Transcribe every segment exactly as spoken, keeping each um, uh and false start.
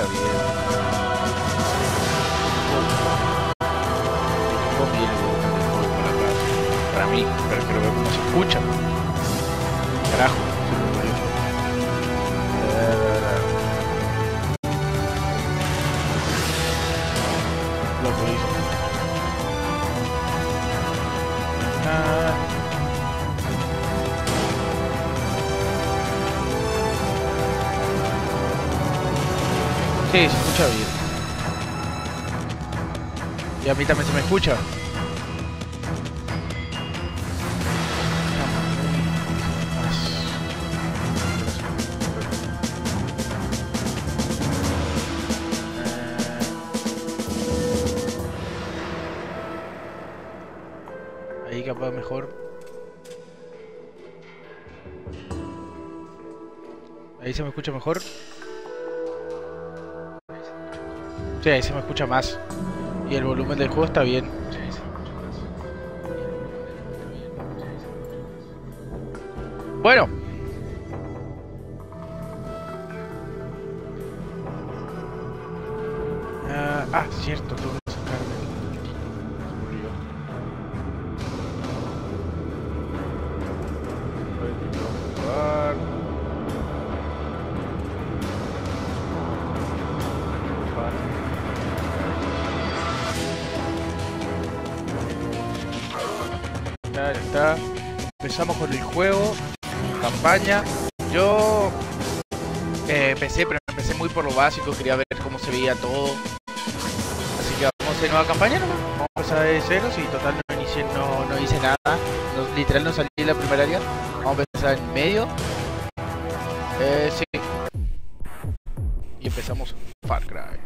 bien. Tengo bien el volumen del juego para acá. Para mí, pero quiero ver cómo se escucha. Carajo, se me murió. Lo que hizo. Ah. Sí, se escucha bien. Y a mí también se me escucha. Ahí capaz mejor. Ahí se me escucha mejor. Sí, ahí se me escucha más. Y el volumen del juego está bien. Bueno. Uh, ah, cierto, tengo que sacarme el... Se me olvidó. Jugar. Ya está. Empezamos con el juego. Campaña. Yo eh, empecé, pero empecé muy por lo básico. Quería ver cómo se veía todo. Así que vamos a nueva campaña nomás. Vamos a empezar de cero. Sí, total no, inicié, no, no hice nada. No, literal no salí de la primera área. Vamos a empezar en medio. Eh, sí. Y empezamos Far Cry.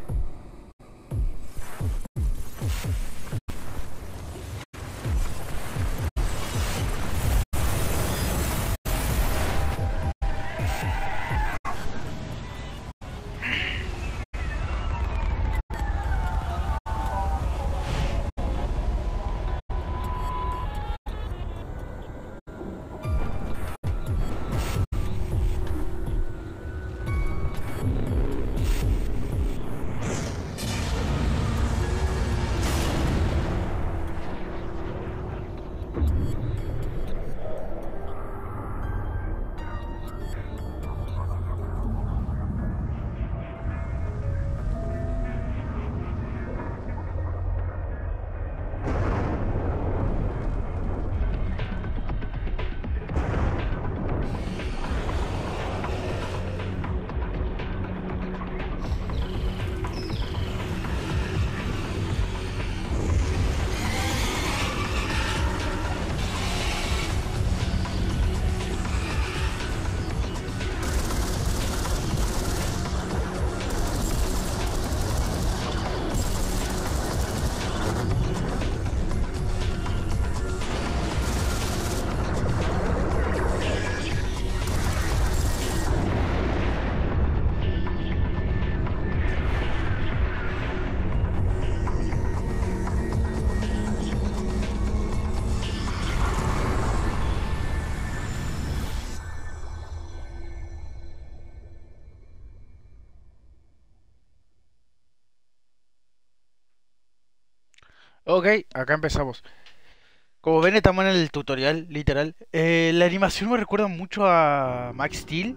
Ok, acá empezamos. Como ven, estamos en el tutorial, literal. Eh, la animación me recuerda mucho a Max Steel.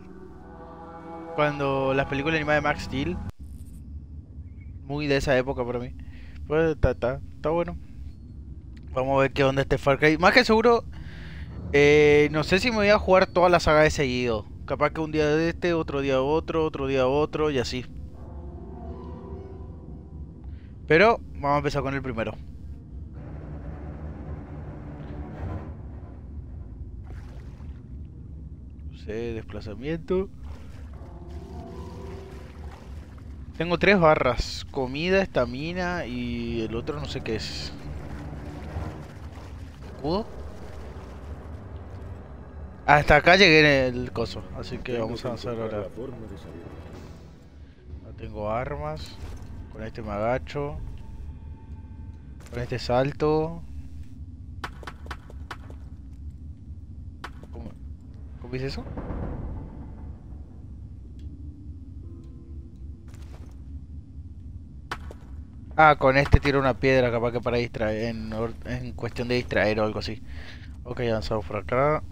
Cuando las películas animadas de Max Steel. Muy de esa época para mí. Pues está, está, está bueno. Vamos a ver qué onda este Far Cry. Más que seguro, eh, no sé si me voy a jugar toda la saga de seguido. Capaz que un día de este, otro día otro, otro día otro y así. Pero vamos a empezar con el primero. No sé, desplazamiento. Tengo tres barras. Comida, estamina y el otro no sé qué es. ¿Escudo? Hasta acá llegué en el coso, así que Tengo vamos que a avanzar encontrar ahora. la forma de salir. No tengo armas. Con este me agacho. Con este salto. ¿Cómo, ¿Cómo hice eso? Ah, con este tiro una piedra, capaz que para distraer, en, or- en cuestión de distraer o algo así. Ok, avanzamos por acá.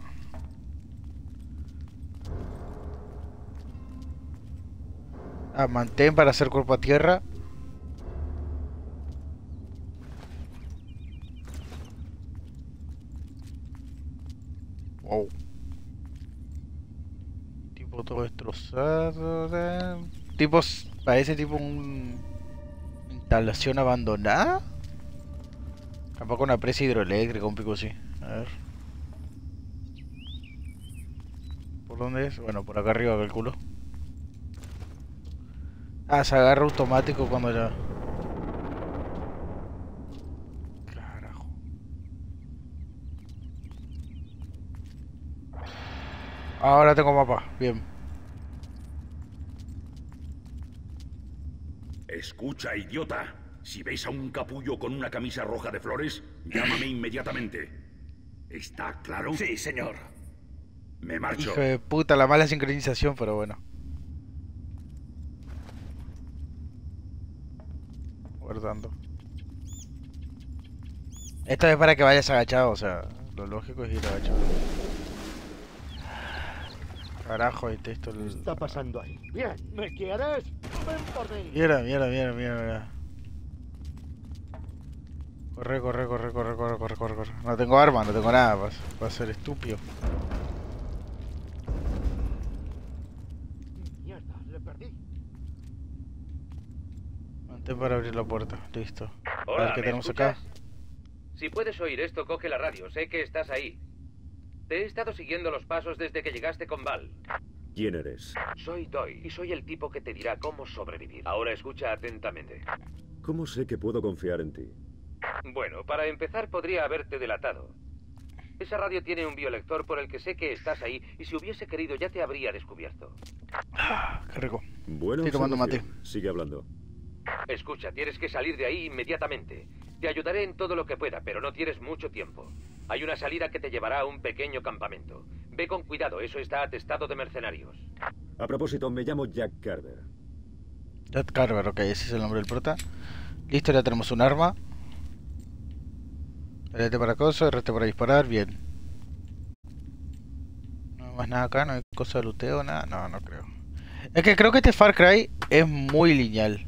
Ah, mantén para hacer cuerpo a tierra. Wow. Tipo todo destrozado. eh. Tipos, parece tipo un instalación abandonada. Tampoco una presa hidroeléctrica, un pico así. A ver. ¿Por dónde es? Bueno, por acá arriba calculo. Ah, se agarra automático cuando ya. Carajo. Ahora tengo mapa. Bien. Escucha, idiota. Si veis a un capullo con una camisa roja de flores, llámame inmediatamente. ¿Está claro? Sí, señor. Me marcho. Hijo de puta, la mala sincronización, pero bueno. Guardando. Esto es para que vayas agachado, o sea, lo lógico es ir agachado. Carajo, este esto. ¿Qué El... está pasando ahí? Bien, ¿me quieres? Ven por mí. Mierda, mierda, mierda, mierda, mierda. Corre, corre, corre, corre, corre, corre, corre, corre. No tengo arma, no tengo nada, va, va a ser estúpido. Mierda, le perdí. Mantén para abrir la puerta, listo. A ver Hola, qué ¿me tenemos acá. escuchas? Si puedes oír esto, coge la radio. Sé que estás ahí. Te he estado siguiendo los pasos desde que llegaste con Val. ¿Quién eres? Soy Doy y soy el tipo que te dirá cómo sobrevivir. Ahora escucha atentamente. ¿Cómo sé que puedo confiar en ti? Bueno, para empezar podría haberte delatado. Esa radio tiene un biolector por el que sé que estás ahí y si hubiese querido ya te habría descubierto. Ah, qué rico. Bueno, Estoy tomando mate. Sigue hablando. Escucha, tienes que salir de ahí inmediatamente. Te ayudaré en todo lo que pueda, pero no tienes mucho tiempo. Hay una salida que te llevará a un pequeño campamento. Ve con cuidado, eso está atestado de mercenarios. A propósito, me llamo Jack Carver. Jack Carver, ok, ese es el nombre del prota. Listo, ya tenemos un arma. R T para acoso, R T para disparar, bien. No hay más nada acá, no hay cosa de luteo, nada, no, no creo. Es que creo que este Far Cry es muy lineal.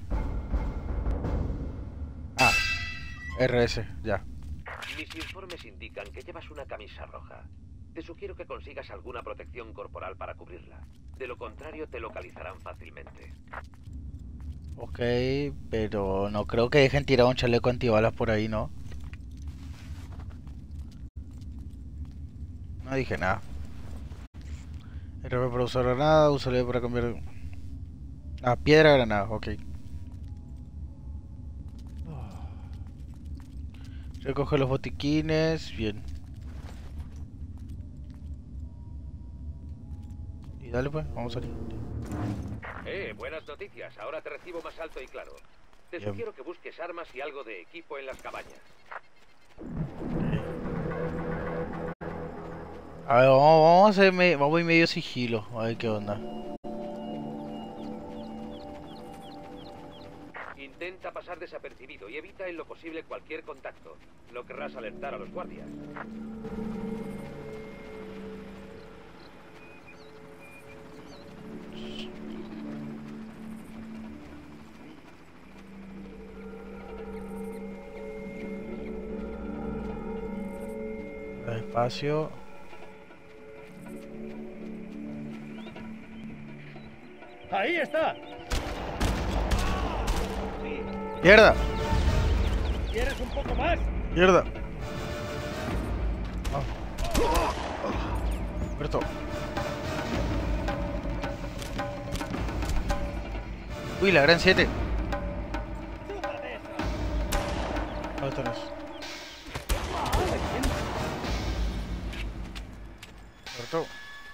Ah, R S, ya. Mis informes indican que llevas una camisa roja. Te sugiero que consigas alguna protección corporal para cubrirla. De lo contrario, te localizarán fácilmente. Ok, pero no creo que dejen tirar un chaleco antibalas por ahí, ¿no? No dije nada. R P para usar granada, usaré para cambiar... Ah, piedra granada, ok. Recoge los botiquines, bien. Y dale pues, vamos a salir. Eh, buenas noticias. Ahora te recibo más alto y claro. Te Bien. sugiero que busques armas y algo de equipo en las cabañas. A ver, vamos, vamos a hacer me- vamos a ir medio sigilo, a ver qué onda. Intenta pasar desapercibido y evita en lo posible cualquier contacto. No querrás alertar a los guardias. Despacio. ¡Ahí está! ¡Mierda! ¿Quieres un poco más? ¡Mierda! Ah. Muerto. Uy, la gran siete. ¿Dónde tenés? Muerto.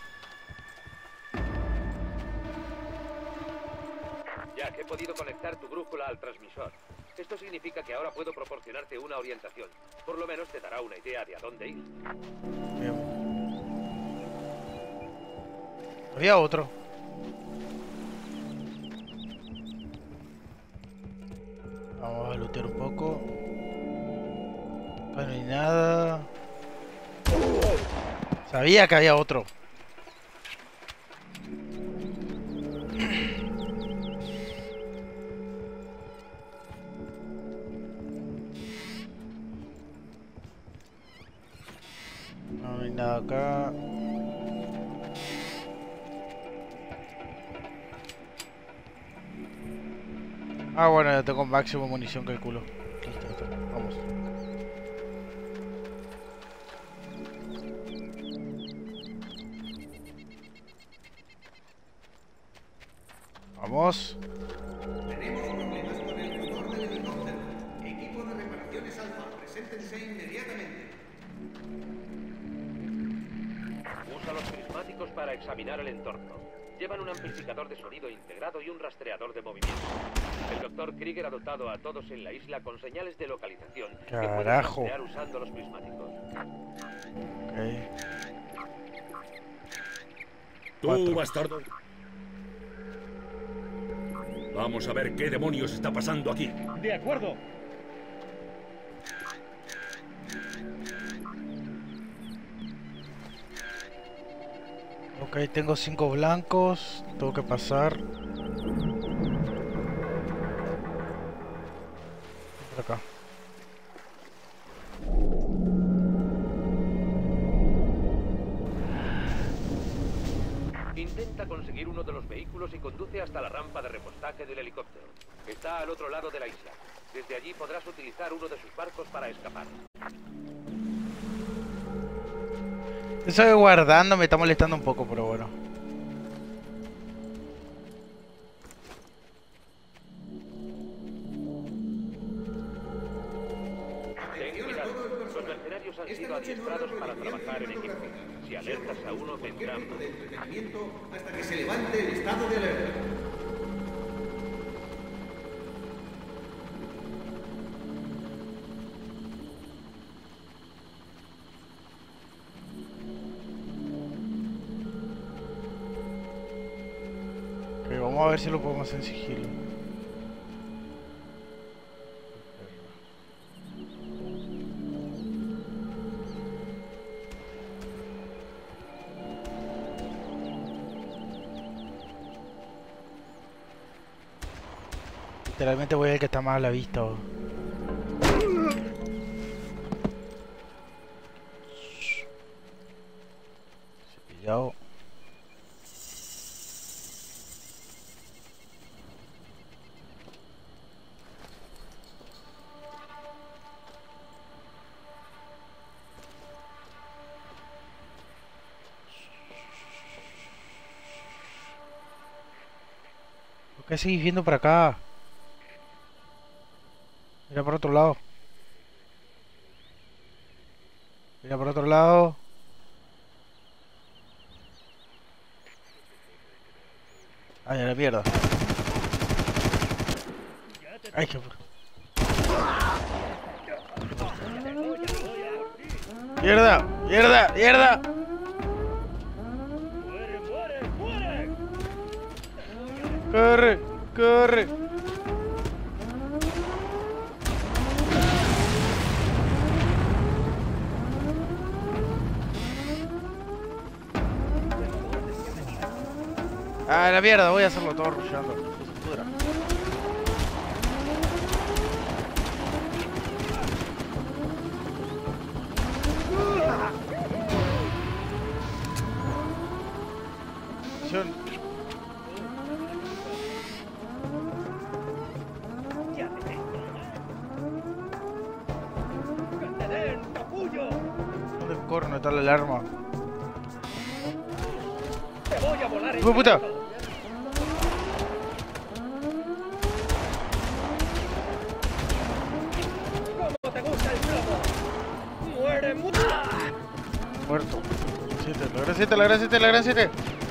Ya que he podido conectar tu brújula al transmisor. Esto significa que ahora puedo proporcionarte una orientación. Por lo menos te dará una idea de a dónde ir. Bien. Había otro. Vamos a lootear un poco. Acá no hay nada. Sabía que había otro. No hay nada acá. Ah, bueno, ya tengo máximo munición que el culo. Listo, listo. Vamos. Vamos. Tenemos problemas con el motor del helicóptero. Equipo de reparaciones Alfa, preséntense inmediatamente. Usa los prismáticos para examinar el entorno. Llevan un amplificador de sonido integrado y un rastreador de movimiento. El doctor Krieger ha dotado a todos en la isla con señales de localización que pueden Carajo. rastrear usando los prismáticos. Okay. Tú, Cuatro. bastardo. Vamos a ver qué demonios está pasando aquí. De acuerdo. Ok, tengo cinco blancos. Tengo que pasar. Por acá. Intenta conseguir uno de los vehículos y conduce hasta la rampa de repostaje del helicóptero. Está al otro lado de la isla. Desde allí podrás utilizar uno de sus barcos para escapar. Eso de guardando me está molestando un poco, pero bueno. Ten cuidado. Los mercenarios han sido adiestrados para trabajar en equipo. Si alertas a uno, vendrán más. De entretenimiento hasta que se levante el estado de alerta. Ok, vamos a ver si lo podemos hacer en sigilo. Literalmente voy al que está más a la vista. ¿O? Cepillado. ¿Por qué seguís viendo para acá? Mira por otro lado. Mira por otro lado. Ay, a la mierda. Ay, qué... Mierda, mierda, mierda. ¡Muere, muere, muere! Corre, corre. Ah, la mierda, voy a hacerlo todo rusheando. Que se pudra. Acción. ¡Que te den, capullo! ¿Dónde corno está la alarma? ¡Te voy a volar en ¡Hijo de puta! pedazo! ¿Cómo te gusta el plomo? ¡Muere, muere! Muerto. Siete, la gran siete, la gran siete, la gran siete.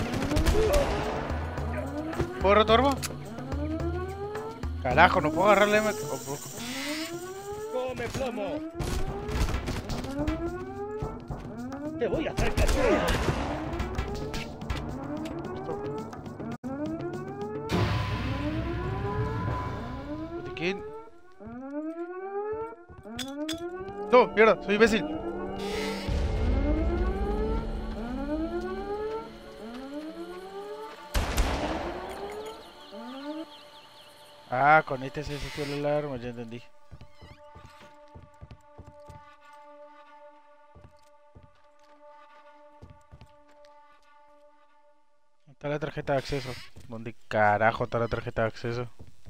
¿Puedo agarrar tu arma? Carajo, no puedo agarrarle M. Oh, puedo- ¡Come plomo! ¡Te voy a hacer que Botiquín. No, mierda, soy imbécil. Ah, con este se desactivó la alarma, ya entendí. Está la tarjeta de acceso. ¿Dónde carajo está la tarjeta de acceso?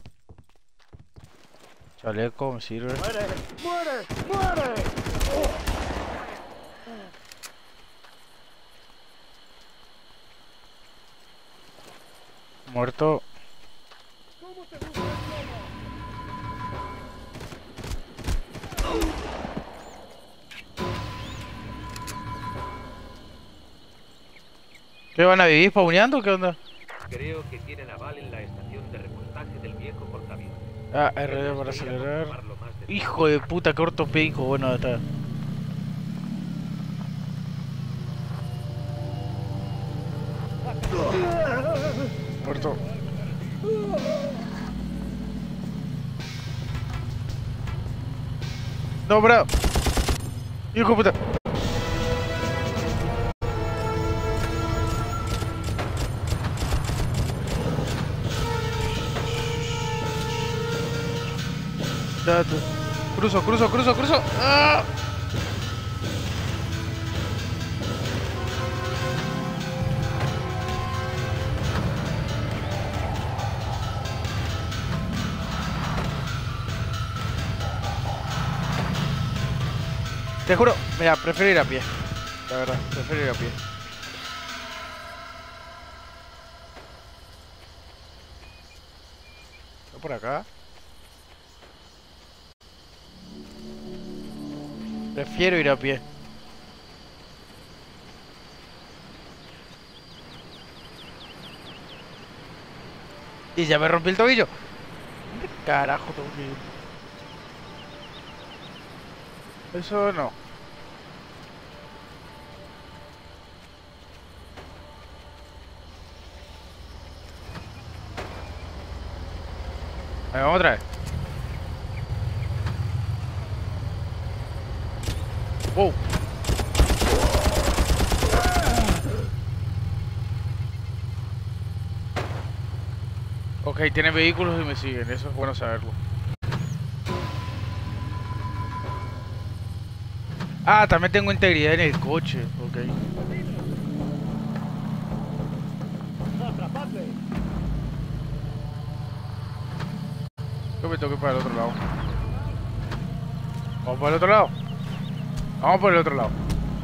Chaleco, me sirve. ¡Muere! ¡Muere! ¡Muere! Muerto. ¿Cómo te gusta el plomo? ¿Qué van a vivir spawneando? ¿Qué onda? Creo que tienen aval en la estación de reportaje del viejo portaaviones. Ah, R D para acelerar. Hijo de puta, qué ortopédico. Bueno, está. Muerto. No, bro. Hijo de puta. Date. Cruzo, cruzo, cruzo, cruzo. ¡Ah! Te juro, mira, prefiero ir a pie. La verdad, prefiero ir a pie. ¿Está por acá? Prefiero ir a pie. Y ya me rompí el tobillo. ¿Dónde carajo tengo que ir? Eso no. Ahí vamos otra vez. Wow. Ok, tiene vehículos y me siguen, eso es bueno saberlo. Ah, también tengo integridad en el coche, ok. ¡Atrapadle! Yo me tengo que ir para el otro lado. Vamos para el otro lado. Vamos por el otro lado.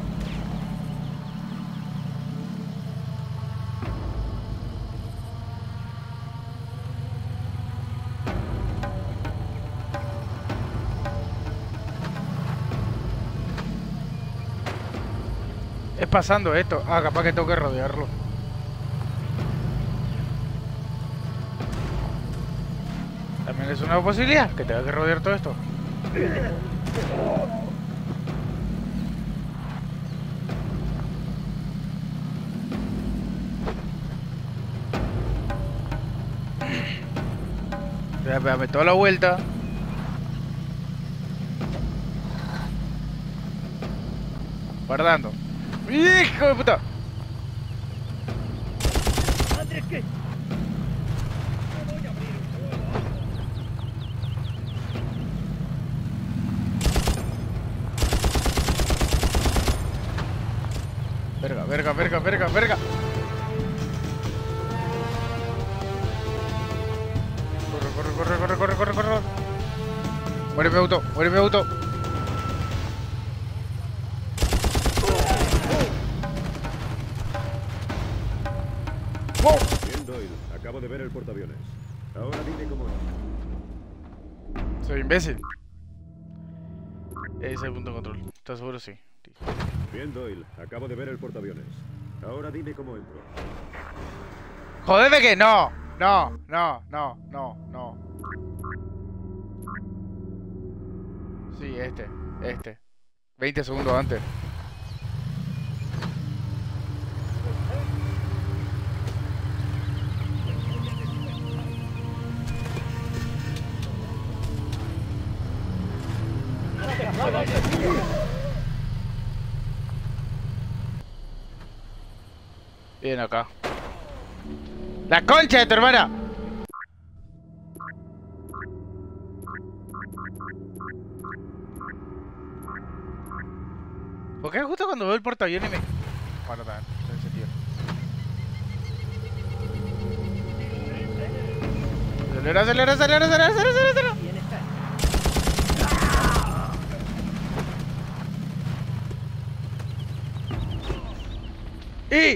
Es pasando esto. Ah, capaz que tengo que rodearlo. También es una posibilidad que tenga que rodear todo esto. Dame toda la vuelta. Guardando. ¡Hijo de puta! ¡Andrés, qué! ¡No voy a abrir un fuego! Verga, verga, verga, verga, verga. Corre, corre, corre, corre, corre, corre, corre. Muere mi auto, muere mi auto. ¡Wow! Bien, Doyle. Acabo de ver el portaaviones. Ahora dime cómo es. Soy imbécil. Ese es el punto de control. ¿Estás seguro? Sí. Bien, Doyle. Acabo de ver el portaaviones. Ahora dime cómo entro. Jodeme que no. No, no, no, no, no. Sí, este, este. veinte segundos antes. Bien acá. ¡La concha de tu hermana! ¿Por qué justo cuando veo el portaaviones me... Bueno, también, en sentido. Acelera, acelera, acelera, acelera, acelera, acelera. ¡Y!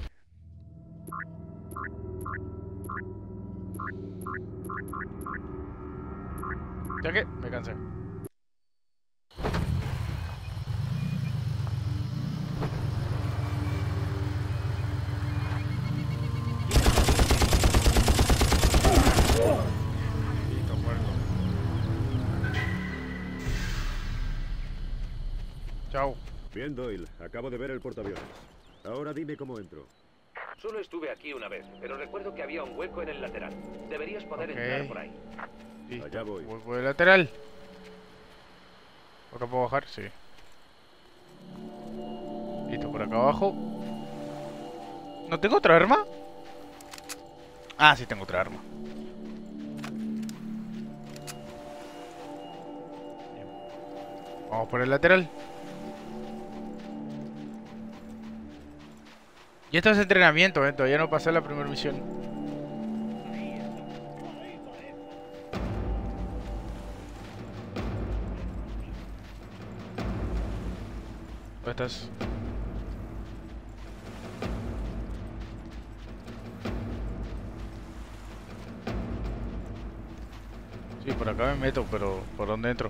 ¿Ya qué? Me cansé. Listo, muerto. Chao. Bien, Doyle. Acabo de ver el portaaviones. Ahora dime cómo entro. Solo estuve aquí una vez, pero recuerdo que había un hueco en el lateral. Deberías poder Ok. entrar por ahí. Listo. Allá voy. Voy por el lateral. ¿Por acá puedo bajar? Sí. Listo, por acá abajo. ¿No tengo otra arma? Ah, sí tengo otra arma. Bien. Vamos por el lateral. Y esto es entrenamiento, ¿eh? Todavía no pasé la primera misión. ¿Dónde estás? Sí, por acá me meto, pero ¿por dónde entro?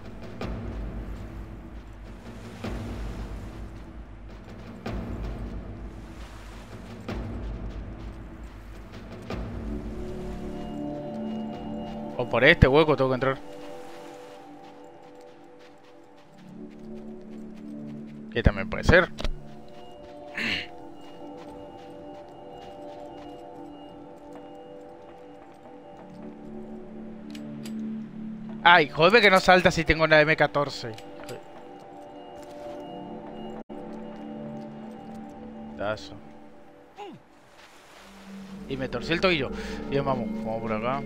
O por este hueco tengo que entrar. Que también puede ser. Ay, joder que no salta si tengo una M catorce. Tazo. Y me torcí el tobillo. Bien, vamos, vamos por acá.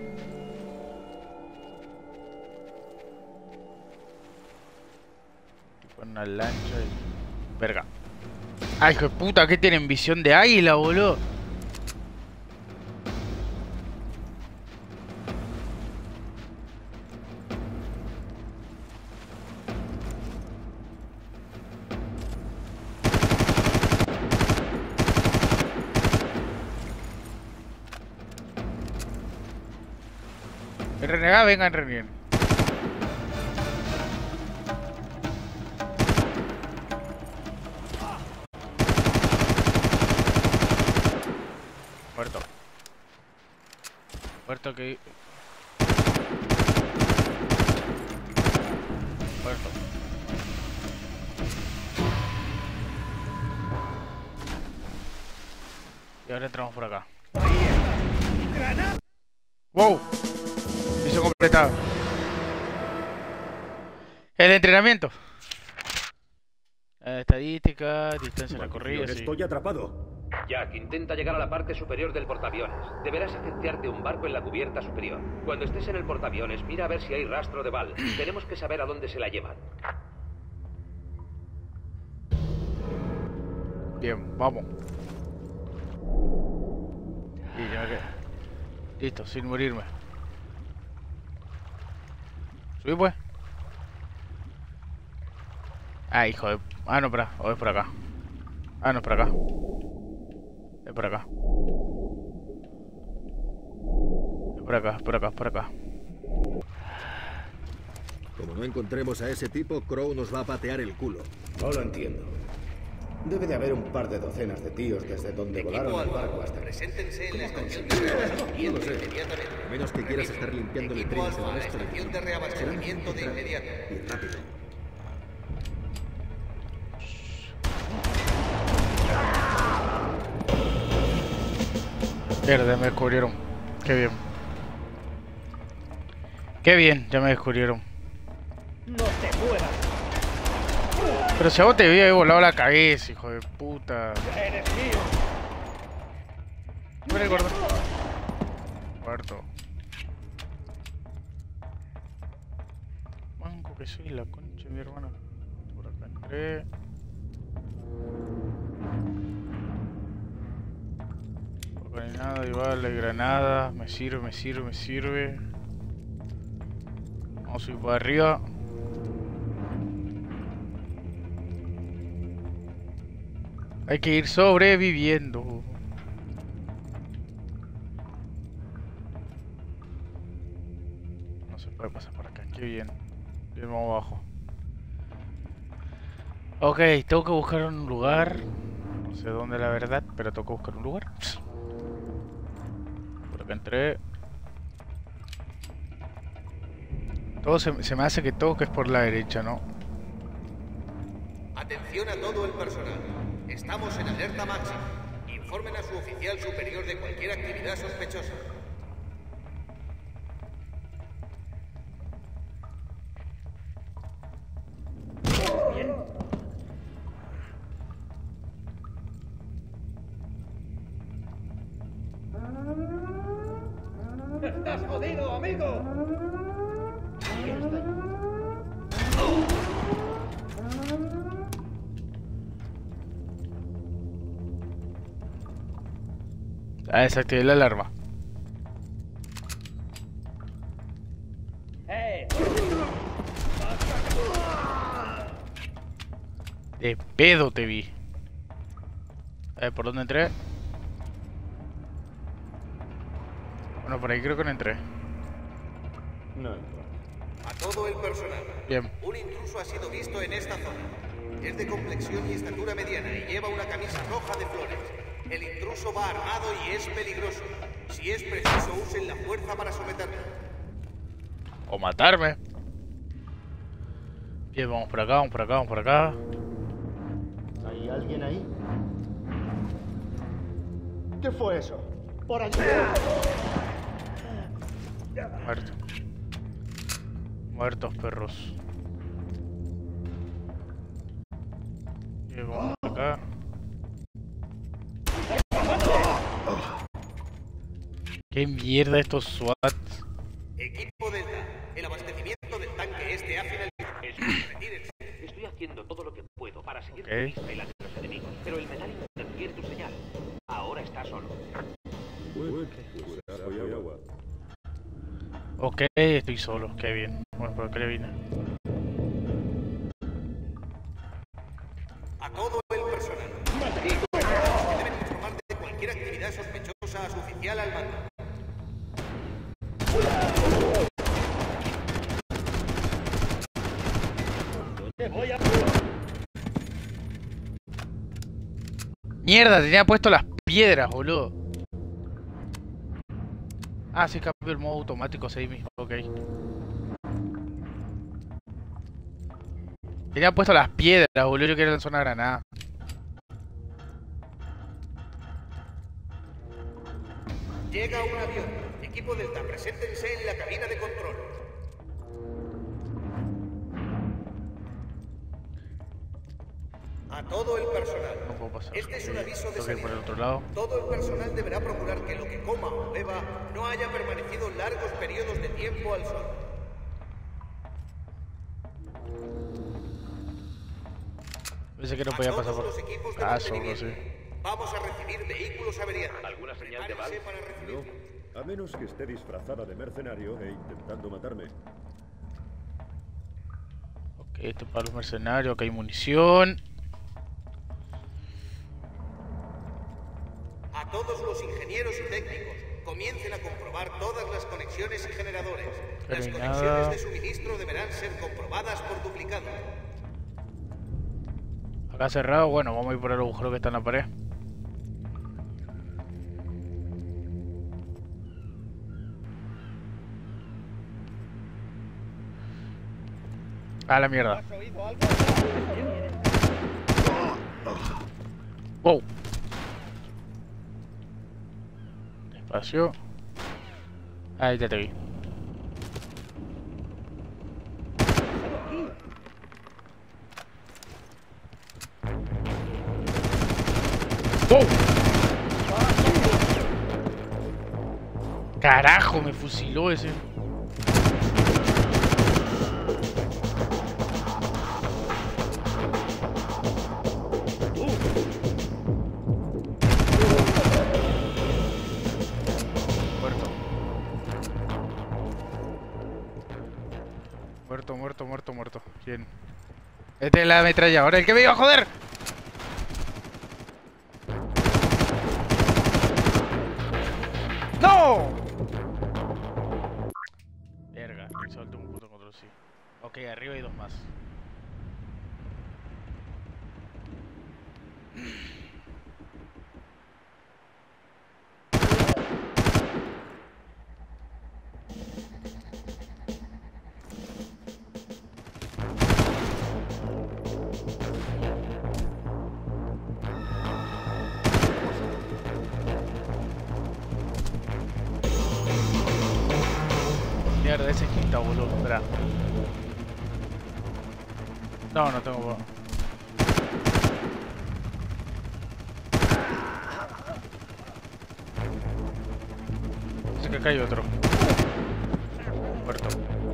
Con una lancha y... Verga. Ay, hijo de puta, ¿qué tienen? Visión de águila, boludo. El renegado, venga en reunión. Muerto. Muerto que... Muerto. Y ahora entramos por acá. ¡Wow! Misión completada. El entrenamiento. Eh, estadística, distancia de la corrida, sí. Estoy atrapado. Jack, intenta llegar a la parte superior del portaaviones. Deberás agenciarte un barco en la cubierta superior. Cuando estés en el portaaviones, mira a ver si hay rastro de Val. Tenemos que saber a dónde se la llevan. Bien, vamos. Y ya que... Listo, sin morirme. Subí pues. Ah, hijo de... Ah, no, espera. O es por acá. Ah, no, es por acá. Es por acá. Es por acá, es por acá, es por acá. Como no encontremos a ese tipo, Crow nos va a patear el culo. No lo entiendo. Debe de haber un par de docenas de tíos desde donde volaron el barco hasta... Preséntense en la estación de reabastecimiento inmediatamente. A menos que quieras estar limpiando Equipo vitrinas el Alfa, resto de... estación de reabastecimiento de inmediato. Y rápido. Mierda, me descubrieron. Qué bien. Qué bien, ya me descubrieron. No te muevas. Pero si a vos te había volado la cabeza, hijo de puta. Eres mío. Muere, gordo. Muerto. Manco que soy la concha de mi hermana. Por acá entré. Por acá no hay nada, y vale, granada. Me sirve, me sirve, me sirve. Vamos a ir para arriba. Hay que ir sobreviviendo. No se puede pasar por acá, qué bien. Bien, vamos abajo. Ok, tengo que buscar un lugar. No sé dónde la verdad, pero tengo que buscar un lugar. Por acá entré. Todo se, se me hace que todo que es por la derecha, ¿no? Atención a todo el personal. Estamos en alerta máxima. Informen a su oficial superior de cualquier actividad sospechosa. Bien. ¡Estás jodido, amigo! ¿Quién está ahí? Ah, desactivé la alarma. ¡Eh! De pedo te vi. A ver, ¿por dónde entré? Bueno, por ahí creo que no entré. No. A todo el personal. Bien. Un intruso ha sido visto en esta zona. Es de complexión y estatura mediana y lleva una camisa roja de flores. El intruso va armado y es peligroso. Si es preciso, usen la fuerza para someterlo. O matarme. Bien, vamos por acá, vamos por acá, vamos por acá. ¿Hay alguien ahí? ¿Qué fue eso? ¡Por allí! Muerto. Muertos perros. Bien, vamos por acá. ¿Qué mierda estos SWAT? Equipo Delta, el abastecimiento del tanque este ha finalizado. Retírense. Estoy haciendo todo lo que puedo para seguir Ok. tu vista y la de los enemigos, pero el metal interfiere tu señal. Ahora estás solo. Pues, pues, agua y agua. Ok, estoy solo, qué bien. Bueno, por acá le vine. A todo el personal. Deben informar de cualquier actividad sospechosa a su oficial al mando. Te voy a... Mierda, tenía puesto las piedras, boludo. Ah, sí, cambio el modo automático ahí mismo, ok. Tenía puesto las piedras, boludo, yo quería lanzar una granada. Llega un avión. Equipo Delta, preséntense en la cabina de control. A todo el personal. No puedo pasar. Este es un aviso de Tengo que ir por el salida. otro lado. Todo el personal deberá procurar que lo que coma o beba no haya permanecido largos periodos de tiempo al sol. Pensé que no A podía todos pasar por... los equipos de Ah, solo, mantenimiento. sí. Vamos a recibir vehículos averiados. ¿Alguna señal de Prepárense Valve? para recibirlos. No, a menos que esté disfrazada de mercenario e intentando matarme. Ok, esto para los mercenarios, acá hay munición. A todos los ingenieros y técnicos, comiencen a comprobar todas las conexiones y generadores. Pero Las hay conexiones nada. de suministro deberán ser comprobadas por duplicado. Acá cerrado, bueno, vamos a ir por el agujero que está en la pared. A la mierda. ¿Has oído algo? Wow. Despacio. Ahí ya te vi. ¡Wow! Carajo, me fusiló ese. Muerto, muerto, muerto, muerto. ¿Quién? Este es la ametralladora, el que me iba a joder. ¡No! Verga, me solté un puto control, sí. Ok, arriba hay dos más. Mierda, ese quinta, boludo, espera. No, no tengo. Dice que acá hay otro. Muerto.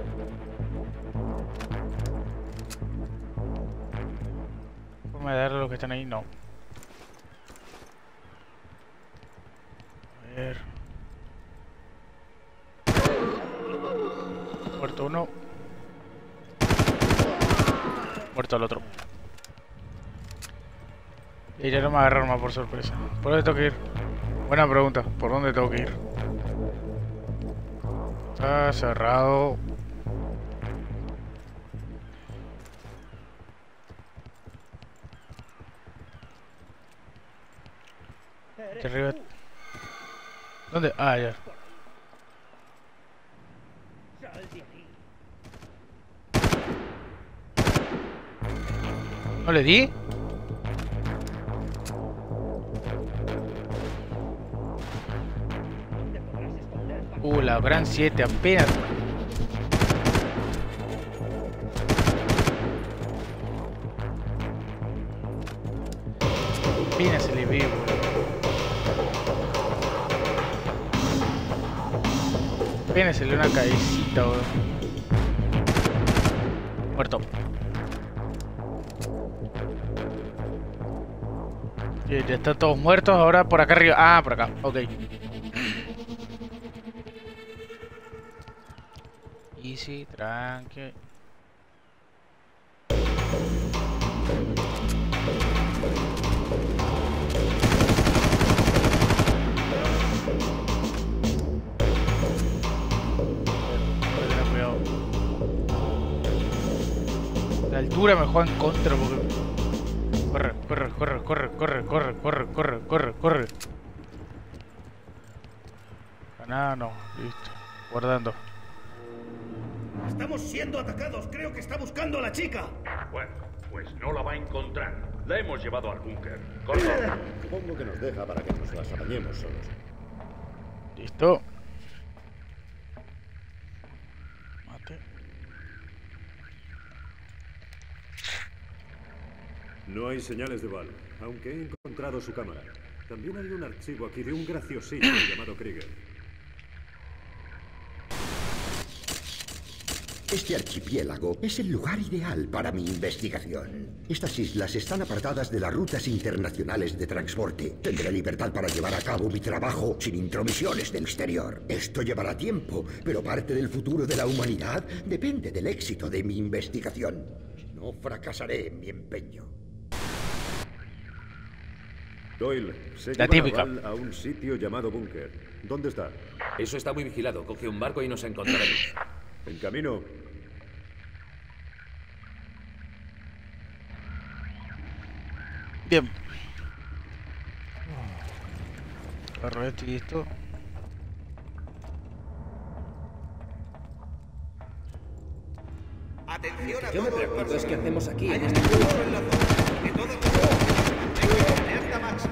¿Forma de darle a los que están ahí? No. A ver. Muerto uno. Muerto el otro. Y ya no me agarraron más por sorpresa. ¿Por dónde tengo que ir? Buena pregunta. ¿Por dónde tengo que ir? Está cerrado. Aquí arriba. ¿Dónde? Ah, ya. ¿No le di? Uh, la gran siete apenas. Apenas se le ve, boludo. Apenas se le ve una cabecita, boludo. Muerto. Ya están todos muertos, ahora por acá arriba. Ah, por acá, ok. Easy, tranqui. Cuidado. La altura me juega en contra porque... Corre, corre, corre, corre, corre, corre, corre, corre, corre, corre. Nada, no, listo. Guardando. Estamos siendo atacados. Creo que está buscando a la chica. Bueno, pues no la va a encontrar. La hemos llevado al búnker. ¡Corre! Supongo que nos deja para que nos las apañemos solos. Listo. Mate. No hay señales de Val, aunque he encontrado su cámara. También hay un archivo aquí de un graciosito llamado Krieger. Este archipiélago es el lugar ideal para mi investigación. Estas islas están apartadas de las rutas internacionales de transporte. Tendré libertad para llevar a cabo mi trabajo sin intromisiones del exterior. Esto llevará tiempo, pero parte del futuro de la humanidad depende del éxito de mi investigación. No fracasaré en mi empeño. Doyle, se La lleva típica. a Val a un sitio llamado búnker. ¿Dónde está? Eso está muy vigilado. Coge un barco y nos encontraremos. En camino. Bien. Agarro esto y esto. Atención a Yo me todos pregunto es personas. qué hacemos aquí Hay en este intruso en la zona. Que todos los alerta máxima.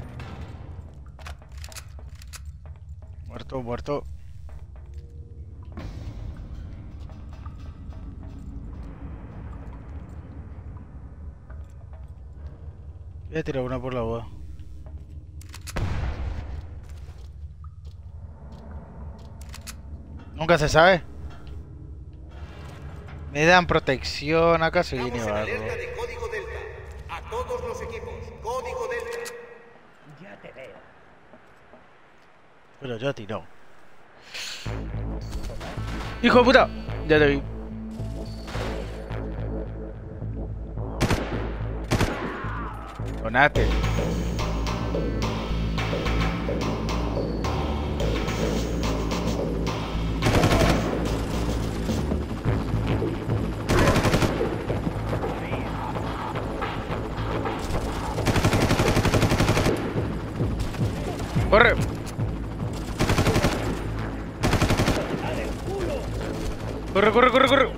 Muerto, muerto. Voy a tirar una por la boda. Nunca se sabe. Me dan protección, acá se viene Estamos en barro. alerta de código Delta. A todos los equipos, código Delta. Ya te veo. Pero ya tiró. ¡Hijo de puta! Ya te vi. Donate. ¡Corre! ¡Corre, corre, corre, corre!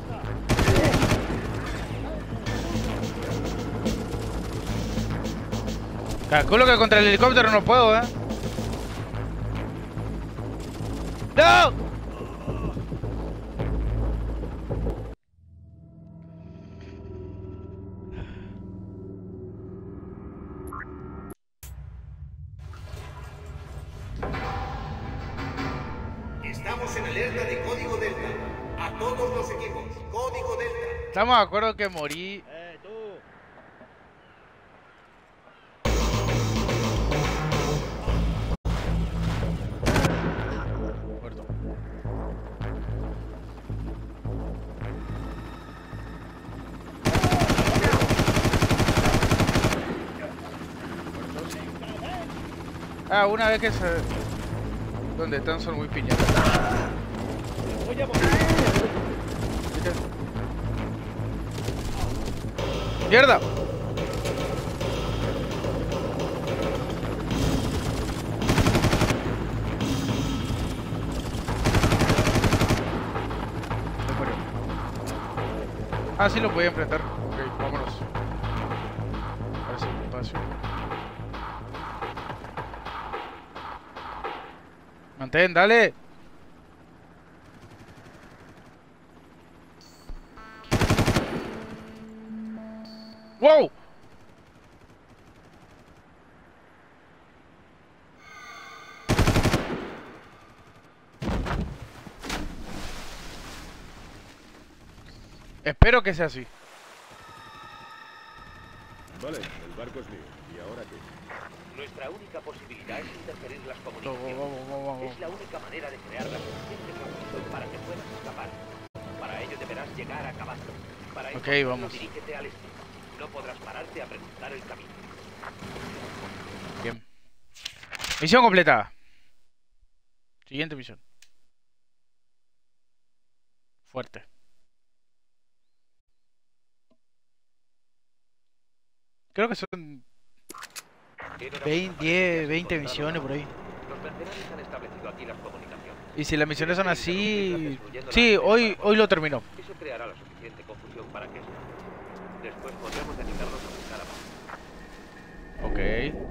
Calculo que contra el helicóptero no puedo, ¿eh? ¡No! Estamos en alerta de código Delta. A todos los equipos, código Delta. Estamos de acuerdo que morí. Eh, tú. Muerto. Ah, una vez que se... Donde están son muy piñatas. Voy a morir. ¡Mierda! Se murió. Ah, sí lo podía enfrentar. Ok, vámonos. Ahora sí, espacio. Mantén, dale. ¡Wow! Espero que sea así. Vale, el barco es mío. ¿Y ahora qué? Nuestra única posibilidad es interferir las Vamos, comunicaciones. vamos, vamos, vamos. Es la única manera de crear la suficiente confusión para que puedas escapar. Para ello deberás llegar a caballo. Para Ok, encontrarlo, vamos. dirígete al este. No podrás pararte a preguntar el camino. Bien. Misión completada. Siguiente misión. Fuerte. Creo que son veinte, diez, veinte misiones por ahí. Los mercenarios han establecido aquí las comunicaciones. Y si las misiones son así... Sí, hoy, hoy lo terminó. Eso creará la suficiente confusión para que... Después podremos dedicarnos a buscar a más. Ok.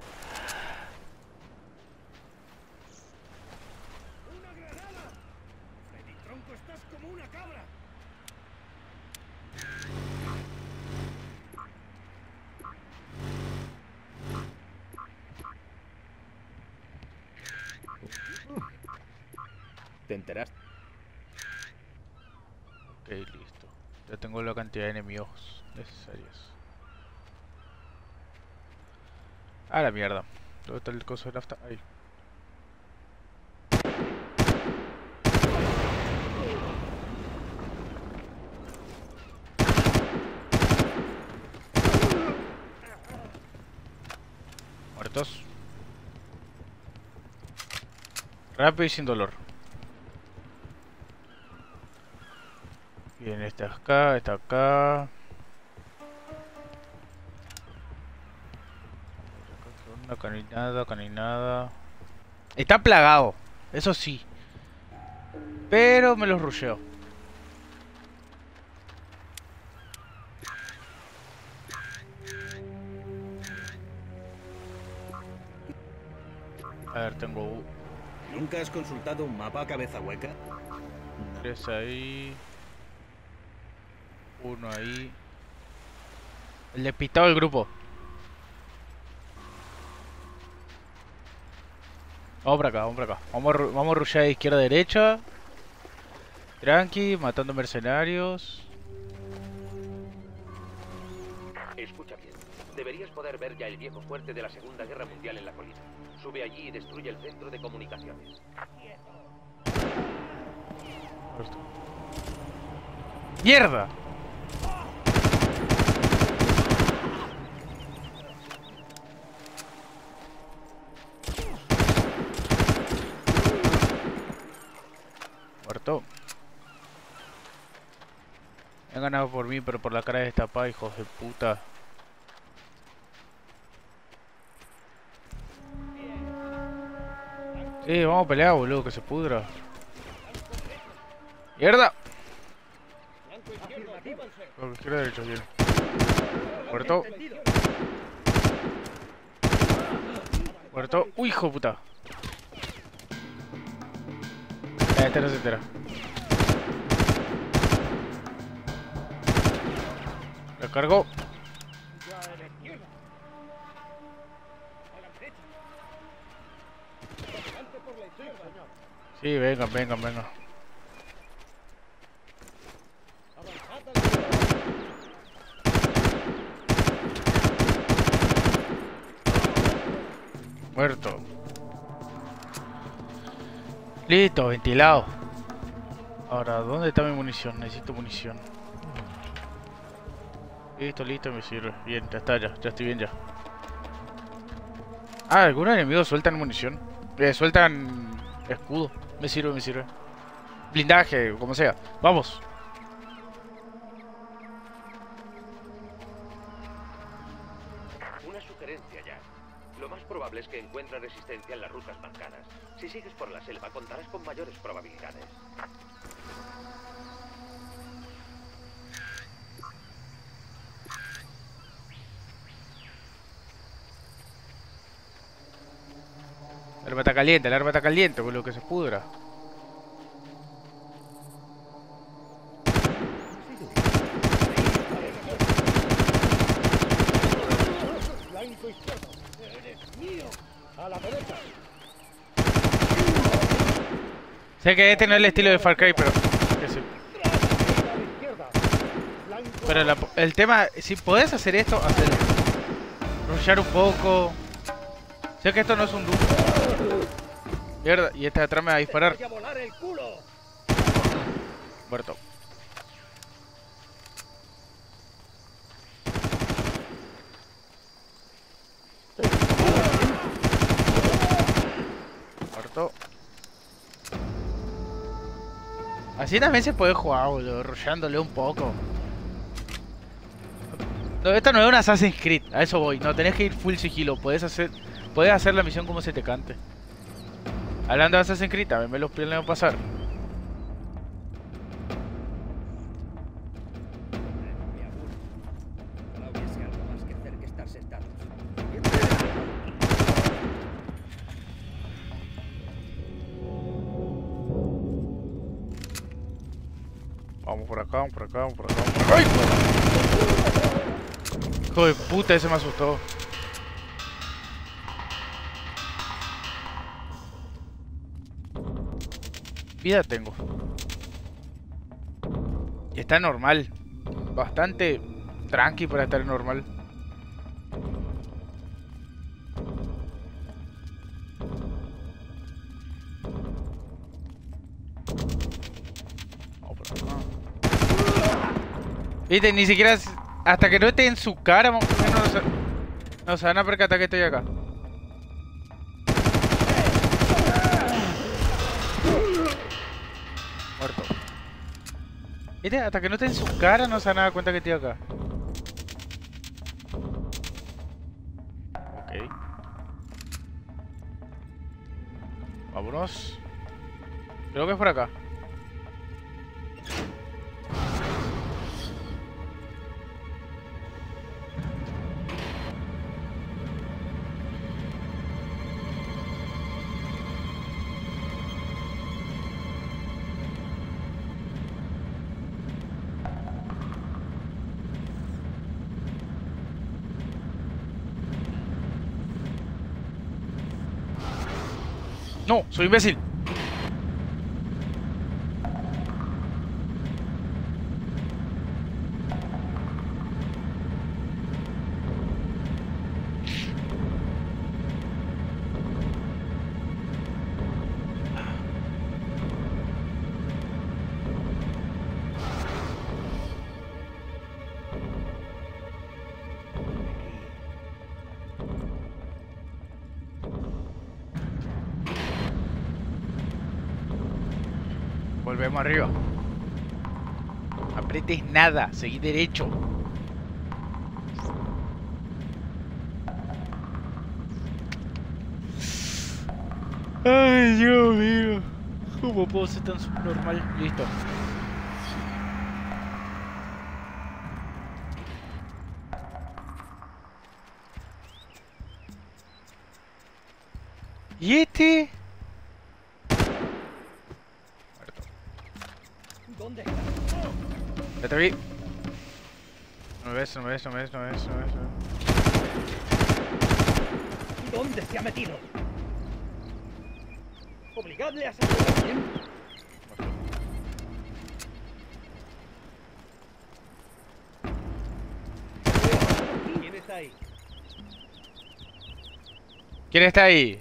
¡Una granada! Freddy Tronco, estás como una cabra. ¿Te enteraste? Ok, listo. Ya tengo la cantidad de enemigos necesarios. A la mierda. ¿Dónde está el coso de nafta? Ahí. Muertos. Rápido y sin dolor. Bien, este acá, este acá. Acá no hay nada, acá no hay nada. Está plagado, eso sí. Pero me los rusheo. A ver, tengo ¿Nunca has consultado un mapa a cabeza hueca? tres ahí. Uno ahí. El despistado del grupo. Vamos para acá, vamos para acá. Vamos a, ru- vamos a rushear de izquierda a derecha. Tranqui, matando mercenarios. Escucha bien. Deberías poder ver ya el viejo fuerte de la Segunda Guerra Mundial en la colina. Sube allí y destruye el centro de comunicaciones. ¡Mierda! Muerto. Han ganado por mí, pero por la cara de destapada, hijos de puta. Sí, vamos a pelear, boludo, que se pudra. ¡Mierda! Por izquierda, derecha, bien. Muerto. Muerto. ¡Uy, hijo de puta! Eh, este no se entera. La cargo. Sí, vengan, vengan, vengan. Muerto. Listo, ventilado. Ahora, ¿dónde está mi munición? Necesito munición. Listo, listo, me sirve. Bien, ya está, ya, ya estoy bien ya. Ah, algunos enemigos sueltan munición. Eh, sueltan escudo. Me sirve, me sirve. Blindaje, como sea. Vamos. Una sugerencia ya. Lo más probable es que encuentres resistencia en las rutas marcadas. Si sigues por la selva, contarás con mayores probabilidades. El arma está caliente, el arma está caliente, boludo, que se pudra. Flanco izquierdo. Eres mío. A la derecha. Sé que este no es el estilo de Far Cry, pero... que sí. Pero la, el tema... Si podés hacer esto, hacerlo. Rushear un poco. Sé que esto no es un Doom. Mierda, y este de atrás me va a disparar. Muerto. Muerto. Así también se puede jugar, boludo, rushándole un poco. No, esto no es un Assassin's Creed, a eso voy. No tenés que ir full sigilo, puedes hacer, puedes hacer la misión como se te cante. Hablando de Assassin's Creed, también me los planeo pasar. Vamos por acá, vamos por acá, vamos por acá, vamos por acá. ¡Ay! Hijo de puta, ese me asustó. Vida tengo. Y está normal. Bastante tranqui para estar normal. Vamos por acá. Viste, ni siquiera... Hasta que no esté en su cara, no, no, se, no se van a percatar que estoy acá. Muerto. Viste, hasta que no esté en su cara no se van a dar cuenta que estoy acá. Ok. Vámonos. Creo que es por acá. No, soy imbécil. Volvemos arriba. No apretes nada, seguí derecho. Ay, Dios mío. ¿Cómo puedo ser tan subnormal? Listo. ¿Y este? Muerto. ¿Dónde? Ya te vi. No me ves, no me ves, no me ves, no me ves, no me ves. No me ves. ¿Dónde se ha metido? Obligadle a salir a alguien. ¿Quién está ahí? ¿Quién está ahí?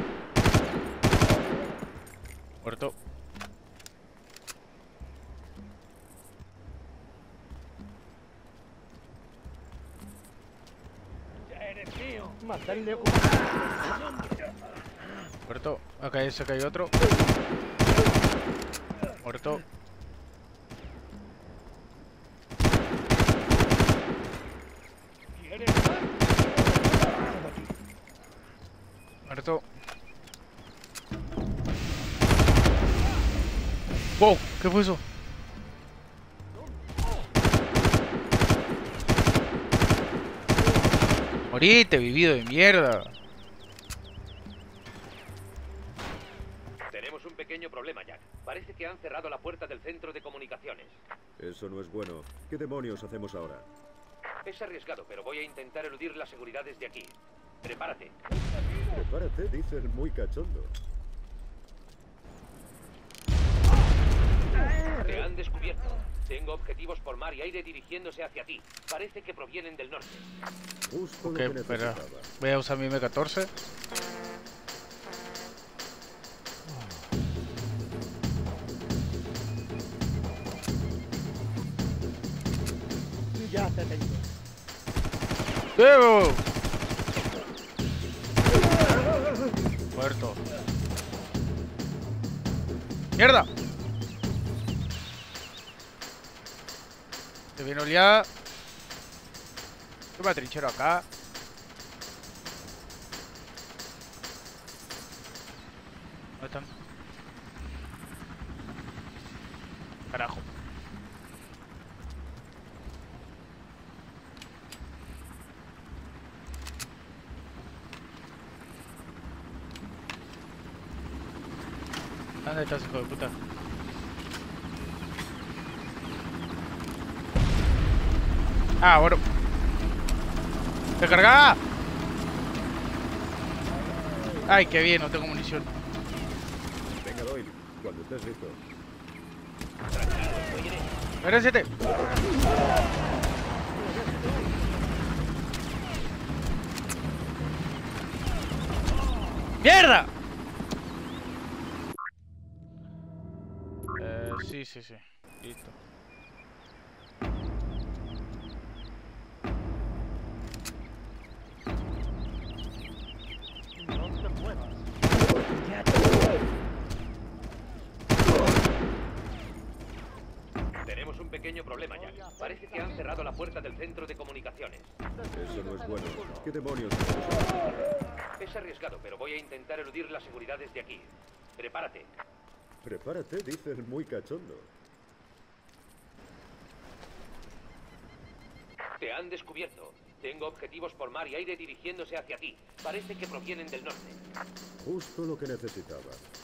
Muerto. Ya eres mío. Matadle a Muerto. Acá hay, acá hay otro. Muerto. ¿Quieres más? Muerto. Wow, ¿qué fue eso? Morite, vivido de mierda. Tenemos un pequeño problema, Jack. Parece que han cerrado la puerta del centro de comunicaciones. Eso no es bueno. ¿Qué demonios hacemos ahora? Es arriesgado, pero voy a intentar eludir la seguridad desde aquí. Prepárate. Prepárate, dice el muy cachondo. Te han descubierto. Tengo objetivos por mar y aire dirigiéndose hacia ti. Parece que provienen del norte. Justo Ok, lo que espera. necesitaba. Voy a usar mi M catorce. Ya te tengo. ¡Debo! Muerto. ¡Mierda! Se viene oleada. Yo me atrinchero acá. ¿Dónde están? Carajo. ¿Dónde estás, hijo de puta? Ah, bueno. ¡Recarga! Ay, qué bien, no tengo munición. Venga, Doyle, cuando estés listo. R siete. ¡Mierda! Eh, sí, sí, sí. Listo. No te muevas. Ya te... Tenemos un pequeño problema, Jack. Parece que han cerrado la puerta del centro de comunicaciones. Eso no es bueno. ¿Qué demonios hacemos ahora? Es arriesgado, pero voy a intentar eludir la seguridad desde aquí. Prepárate. Prepárate, dice el muy cachondo. Te han descubierto. Tengo objetivos por mar y aire dirigiéndose hacia ti. Parece que provienen del norte. Justo lo que necesitaba.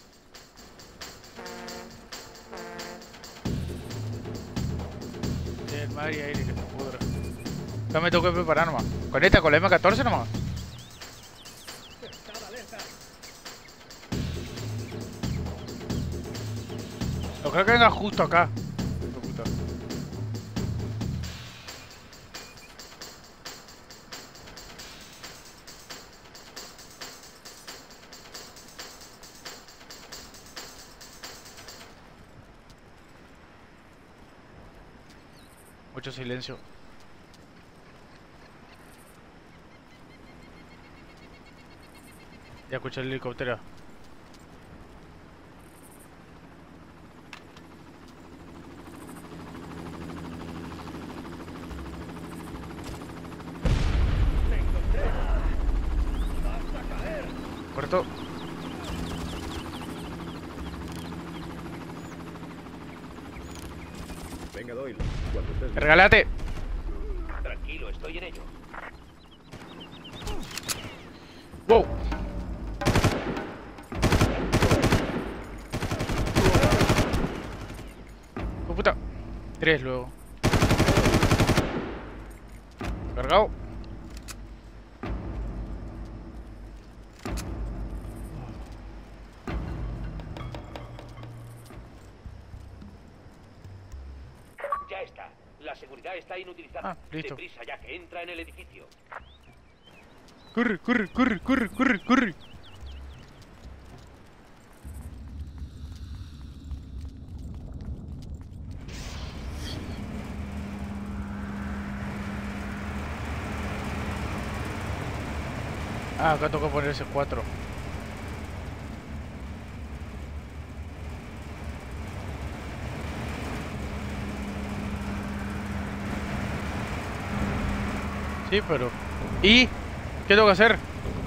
El mar y aire que se pudra. Ya me tengo que preparar nomás. Con esta, con la M catorce nomás. Estaba alerta. No creo que venga justo acá. Hijo de puta. Mucho silencio. Ya escuché el helicóptero. Venga, Doyle. Cuando estés... ¡Regálate! Tranquilo, estoy en ello. ¡Wow! ¡Oh, puta! Tres luego. Cargado. Ya está. La seguridad está inutilizada. Ah, listo. Deprisa, ya que entra en el edificio. Corre, corre, corre, corre, corre, corre. Ah, acá toca poner ese cuatro. Sí, pero... ¿Y? ¿Qué tengo que hacer?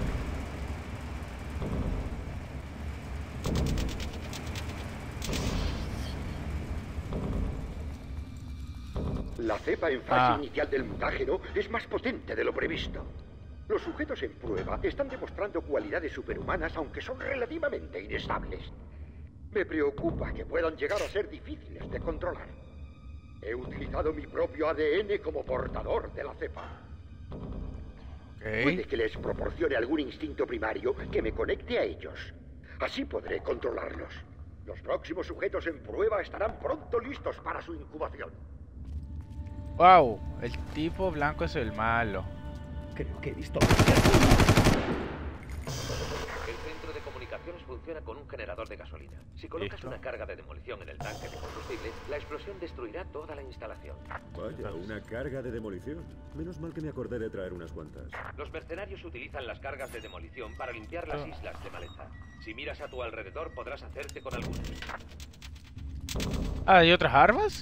La cepa en fase Ah. inicial del mutágeno es más potente de lo previsto. Los sujetos en prueba están demostrando cualidades superhumanas, aunque son relativamente inestables. Me preocupa que puedan llegar a ser difíciles de controlar. He utilizado mi propio A D N como portador de la cepa. Okay. Puede que les proporcione algún instinto primario que me conecte a ellos. Así podré controlarlos. Los próximos sujetos en prueba estarán pronto listos para su incubación. Wow, el tipo blanco es el malo. Creo que he visto... El centro de comunicaciones funciona con un generador de gasolina. Si colocas Listo. una carga de demolición en el tanque de combustible, la explosión destruirá toda la instalación. Vaya, una carga de demolición. Menos mal que me acordé de traer unas cuantas. Los mercenarios utilizan las cargas de demolición para limpiar las Ah. islas de maleza. Si miras a tu alrededor podrás hacerte con algunas. Ah, ¿y otras armas?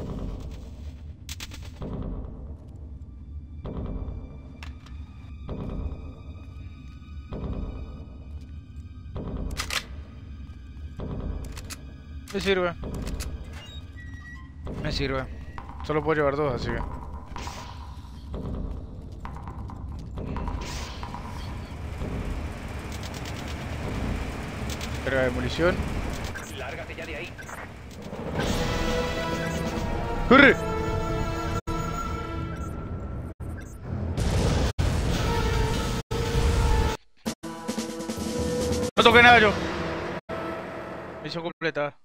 Me sirve. Me sirve. Solo puedo llevar dos, así que... Carga de munición. Lárgate ya de ahí. ¡Corre! No toqué nada yo. Misión completa.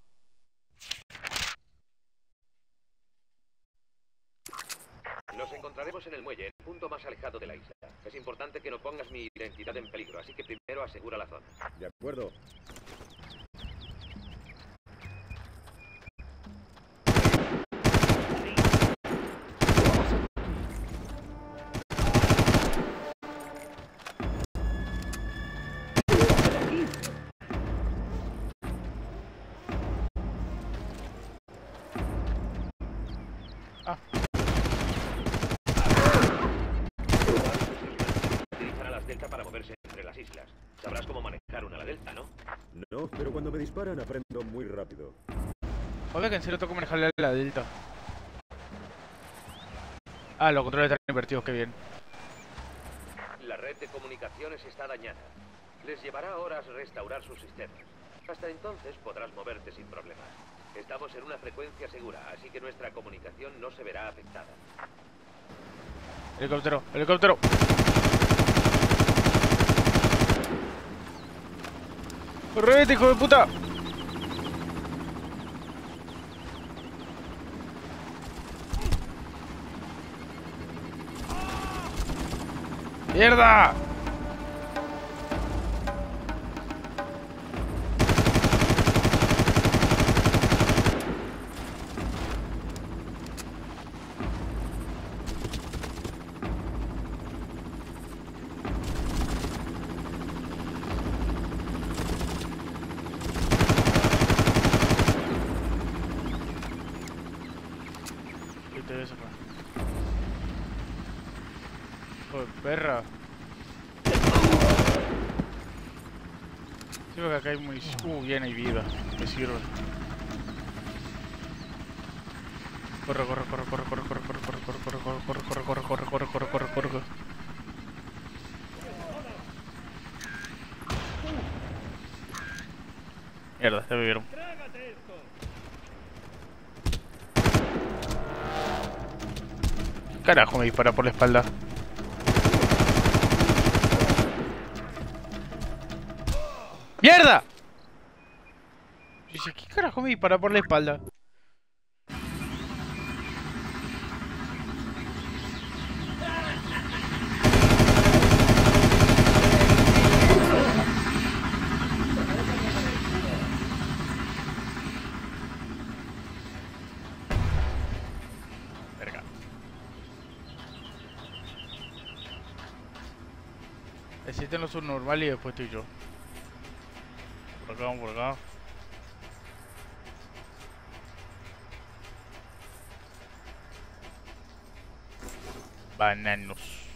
Nos encontraremos en el muelle, el punto más alejado de la isla. Es importante que no pongas mi identidad en peligro, así que primero asegura la zona. De acuerdo. Ah. Utilizan a las Delta para moverse entre las islas. Sabrás cómo manejar una ala Delta, ¿no? No, pero cuando me disparan aprendo muy rápido. Joder, que en serio tengo que manejarle a la Delta. Ah, los controles están invertidos, qué bien. La red de comunicaciones está dañada. Les llevará horas restaurar sus sistemas. Hasta entonces podrás moverte sin problemas. Estamos en una frecuencia segura, así que nuestra comunicación no se verá afectada. Helicóptero, helicóptero. ¡Correte, hijo de puta! ¡Mierda! ¿Qué te ves acá? Joder, perra. Sí, porque acá hay munición. Uh, bien, hay vida. Me sirve. Corre, corre, corre, corre, corre, corre, corre, corre, corre, corre, corre, corre, corre, corre, corre, corre, corre, corre, corre, corre. Mierda, ya me vieron. Carajo, me dispara por la espalda. ¡Mierda! Dice, ¿qué carajo me dispara por la espalda? Verga. Existen los subnormales y después estoy yo. Por acá, vamos por acá. Bananos.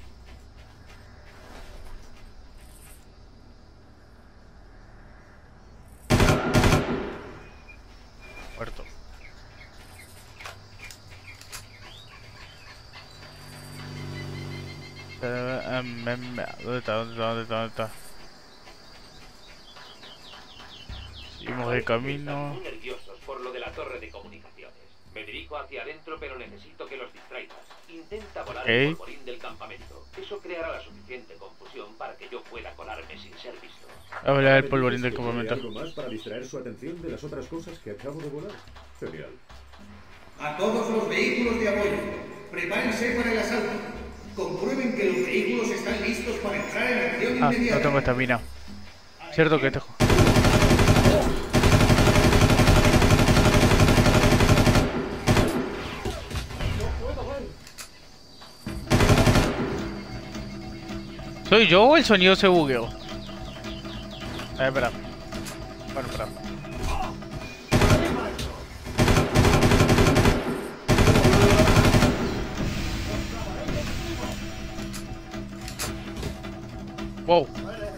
Muerto. ¿Dónde está? ¿Dónde está? ¿Dónde está? ¿Dónde está? Seguimos de camino. Están muy nerviosos por lo de la torre de comunicaciones. Me dirijo hacia adentro, pero necesito que los distraigas. Intenta volar Okay. el polvorín del campamento. Eso creará la suficiente confusión para que yo pueda colarme sin ser visto. Habla el polvorín del ¿Que campamento. algo más para distraer su atención de las otras cosas que acabo de volar? Genial. A todos los vehículos de apoyo, prepárense para el asalto. Comprueben que los vehículos están listos para entrar en acción Ah, inmediata. no tengo estamina. Cierto que te... ¿Soy yo o el sonido se bugueó? A ver, espera. Bueno, espera. Wow.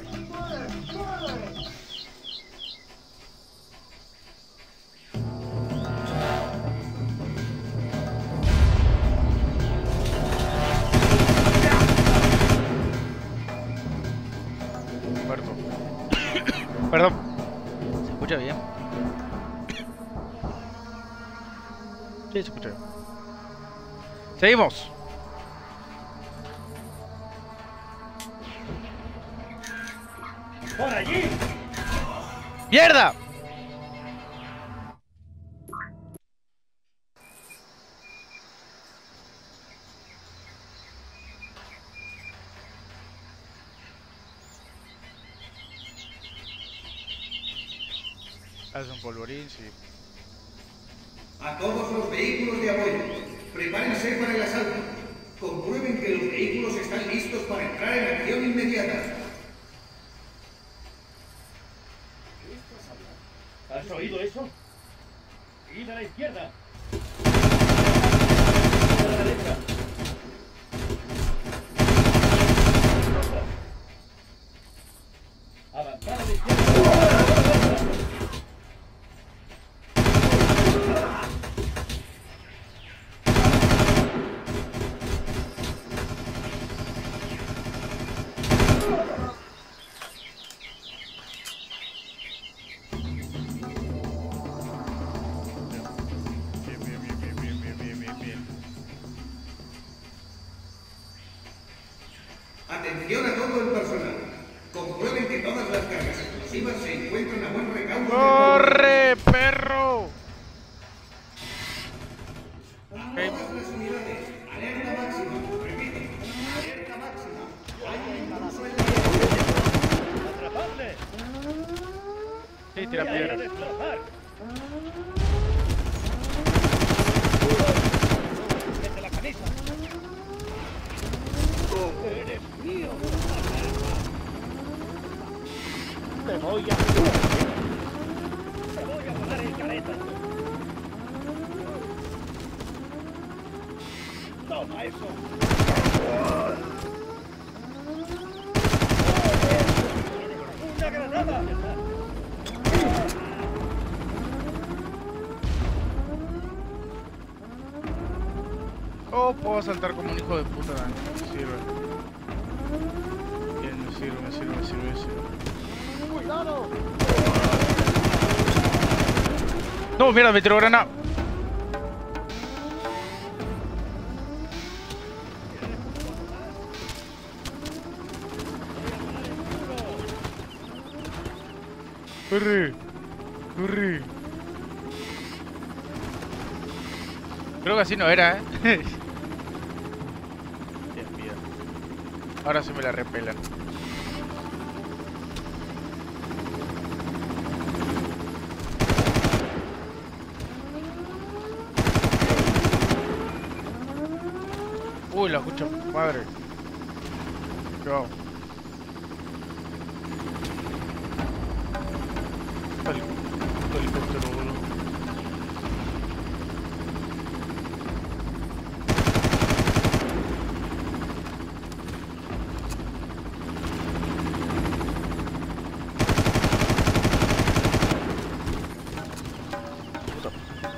Muerto. Perdón. ¿Se escucha bien? Sí, se escucha bien. Seguimos. ¡Por allí! ¡Mierda! Haz un polvorín, sí. A todos los vehículos de apoyo, prepárense para el asalto. Comprueben que los vehículos están listos para entrar en acción inmediata. ¿Has oído eso? Seguid a la izquierda. A la derecha. Avanzad a la izquierda. Bien, bien, bien, bien, bien, bien, bien, bien, bien. Atención a todo el personal. Comprueben que todas las cargas explosivas se encuentran a buen recaudo. ¡Corre, perro! Todas las unidades, alerta máxima. Repito, alerta máxima. Hay intruso en la ¡Atrapadle! Sí, tira ¡Voy a ir a piedras. destrozar! ¡Desde la camisa! ¡Eres mío! ¡Te voy a... ¡Te voy a volar el careta! ¡Toma eso! ¡Una granada! Oh, puedo saltar como un hijo de puta. Me sirve. Bien, me sirve, me sirve, me sirve, me sirve. ¡Cuidado! No, mierda, me tiró granada. Corre, corre. Creo que así no era, ¿eh? Bien, bien. Ahora sí me la repelan. Uy, la escucha madre. Chao. El helicóptero, boludo. Puta.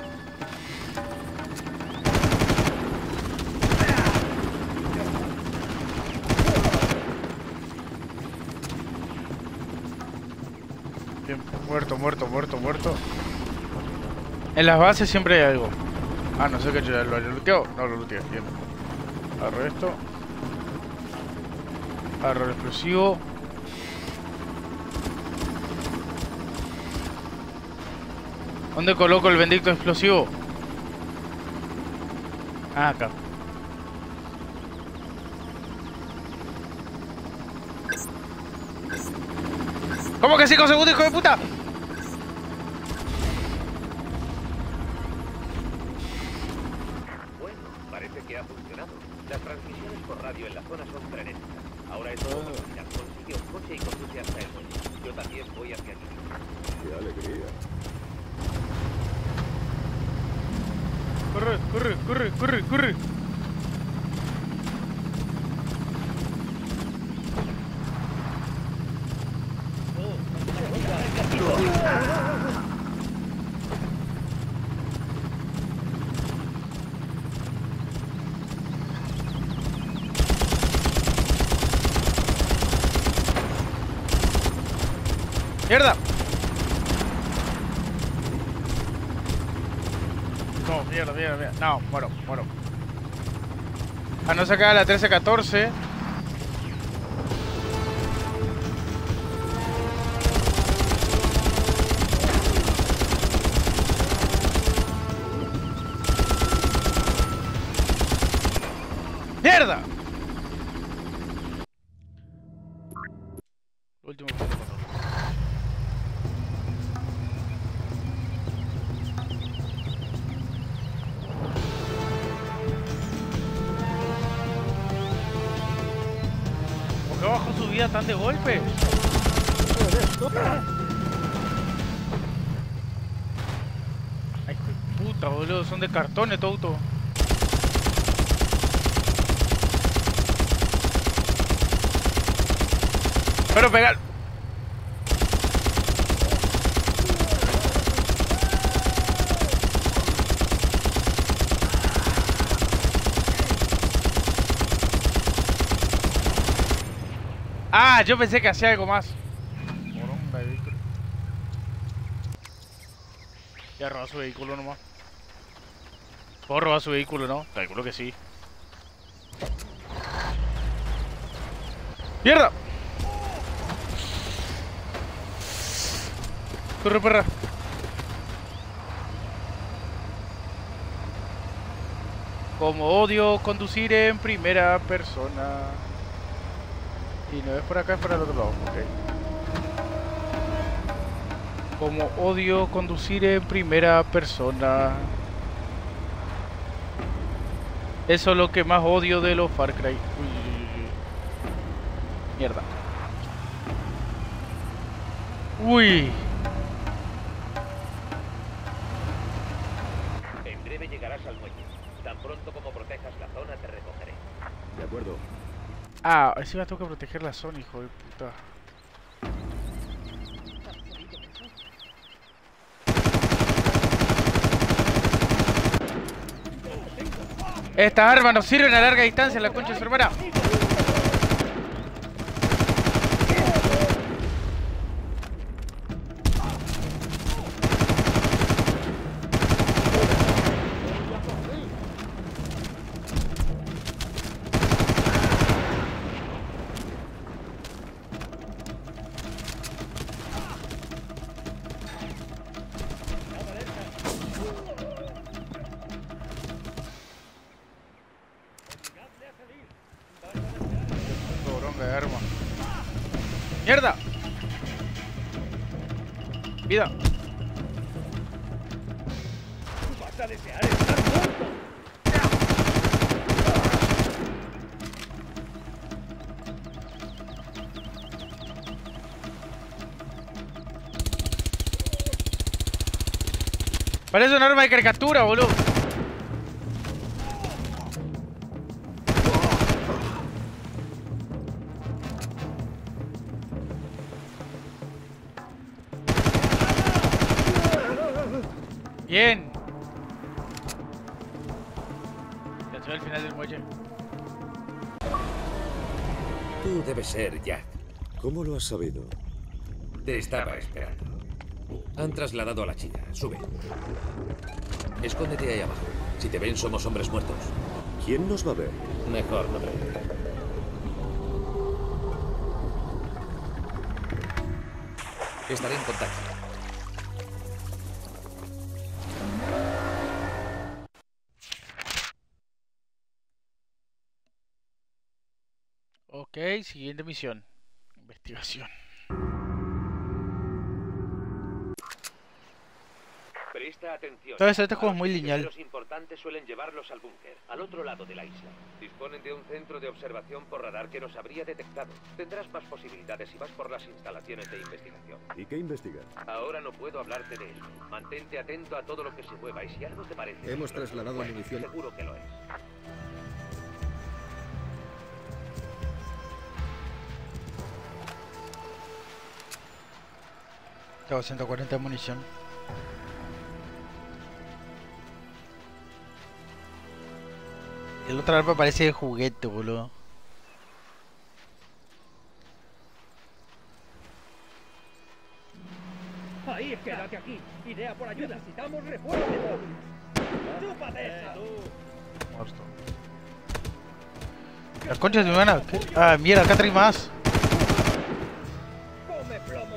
Bien, muerto, muerto, muerto, muerto. En las bases siempre hay algo. Ah, no sé qué yo lo haya looteado. No lo looteé, bien. Agarro esto. Agarro el explosivo. ¿Dónde coloco el bendito explosivo? Ah, acá. ¿Cómo que cinco segundos, hijo de puta? Bueno, parece que ha funcionado. Las transmisiones por radio en la zona son frenéticas. Ahora es todo velocidad. Consigue un coche y conduce hasta el muelle. Yo también voy hacia allí. ¡Qué alegría! Corre, corre, corre, corre, corre. ¡Mierda! No, mierda, mierda, mierda. No, muero, muero. A no sacar la trece catorce. ¡Mierda! Último punto. ¿Por qué bajó su vida tan de golpe? Ay, qué puta, boludo, son de cartones, Toto. Pero pegar. Ah, yo pensé que hacía algo más. Moronga de vehículo. Ya roba su vehículo nomás. ¿Puedo robar su vehículo, no? Calculo que sí. ¡Mierda! Corre, perra. Como odio conducir en primera persona. Y no es por acá, es por el otro lado. Ok. Como odio conducir en primera persona. Eso es lo que más odio de los Far Cry. Uy, uy, uy. Mierda. Uy. En breve llegarás al muelle. Tan pronto como protejas la zona, te recogeré. De acuerdo. Ah, encima tengo que proteger la zona, hijo de puta. Estas armas nos sirven a larga distancia, la concha de su hermana. ¡Mierda! ¡Vida! ¡Vas a desear estar muerto! Parece un arma de caricatura, boludo. Bien. Ya estoy al final del muelle. Tú debes ser Jack. ¿Cómo lo has sabido? Te estaba esperando. Han trasladado a la chica. Sube. Escóndete ahí abajo. Si te ven, somos hombres muertos. ¿Quién nos va a ver? Mejor no ver. Estaré en contacto. Ok, siguiente misión. Investigación. Presta atención. Todo esto, este juego es muy lineal. Los importantes suelen llevarlos al búnker, al otro lado de la isla. Disponen de un centro de observación por radar que nos habría detectado. Tendrás más posibilidades si vas por las instalaciones de investigación. ¿Y qué investigar? Ahora no puedo hablarte de ello. Mantente atento a todo lo que se mueva y si algo te parece... Hemos trasladado bueno, munición. Seguro que lo es. Tengo ciento cuarenta de munición. El otro arma parece de juguete, boludo. Ahí, quédate aquí. Idea por ayuda. Necesitamos refuerzos. ¡Chúpate esa! Muerto. Las conchas de mi hermana. ¿Qué? Ah, mierda, acá trae más. ¡Come plomo!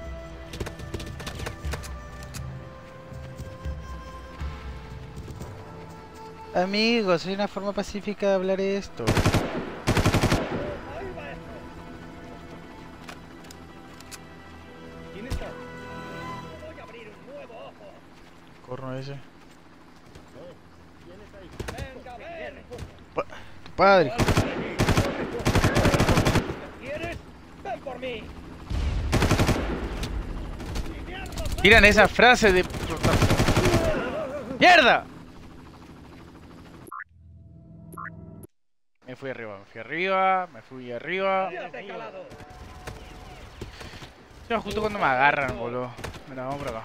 Amigos, hay una forma pacífica de hablar esto. Ahí va esto. ¿Quién está? Voy a abrir un nuevo ojo. Corno ese. ¿Quién está ahí? Venga, ven. Pa tu padre. ¿Quieres? Ven por mí. Tiran esa frase de... ¡Mierda! Me fui arriba, me fui arriba, me fui arriba. Yo justo cuando me agarran, boludo. Mira, vamos por acá.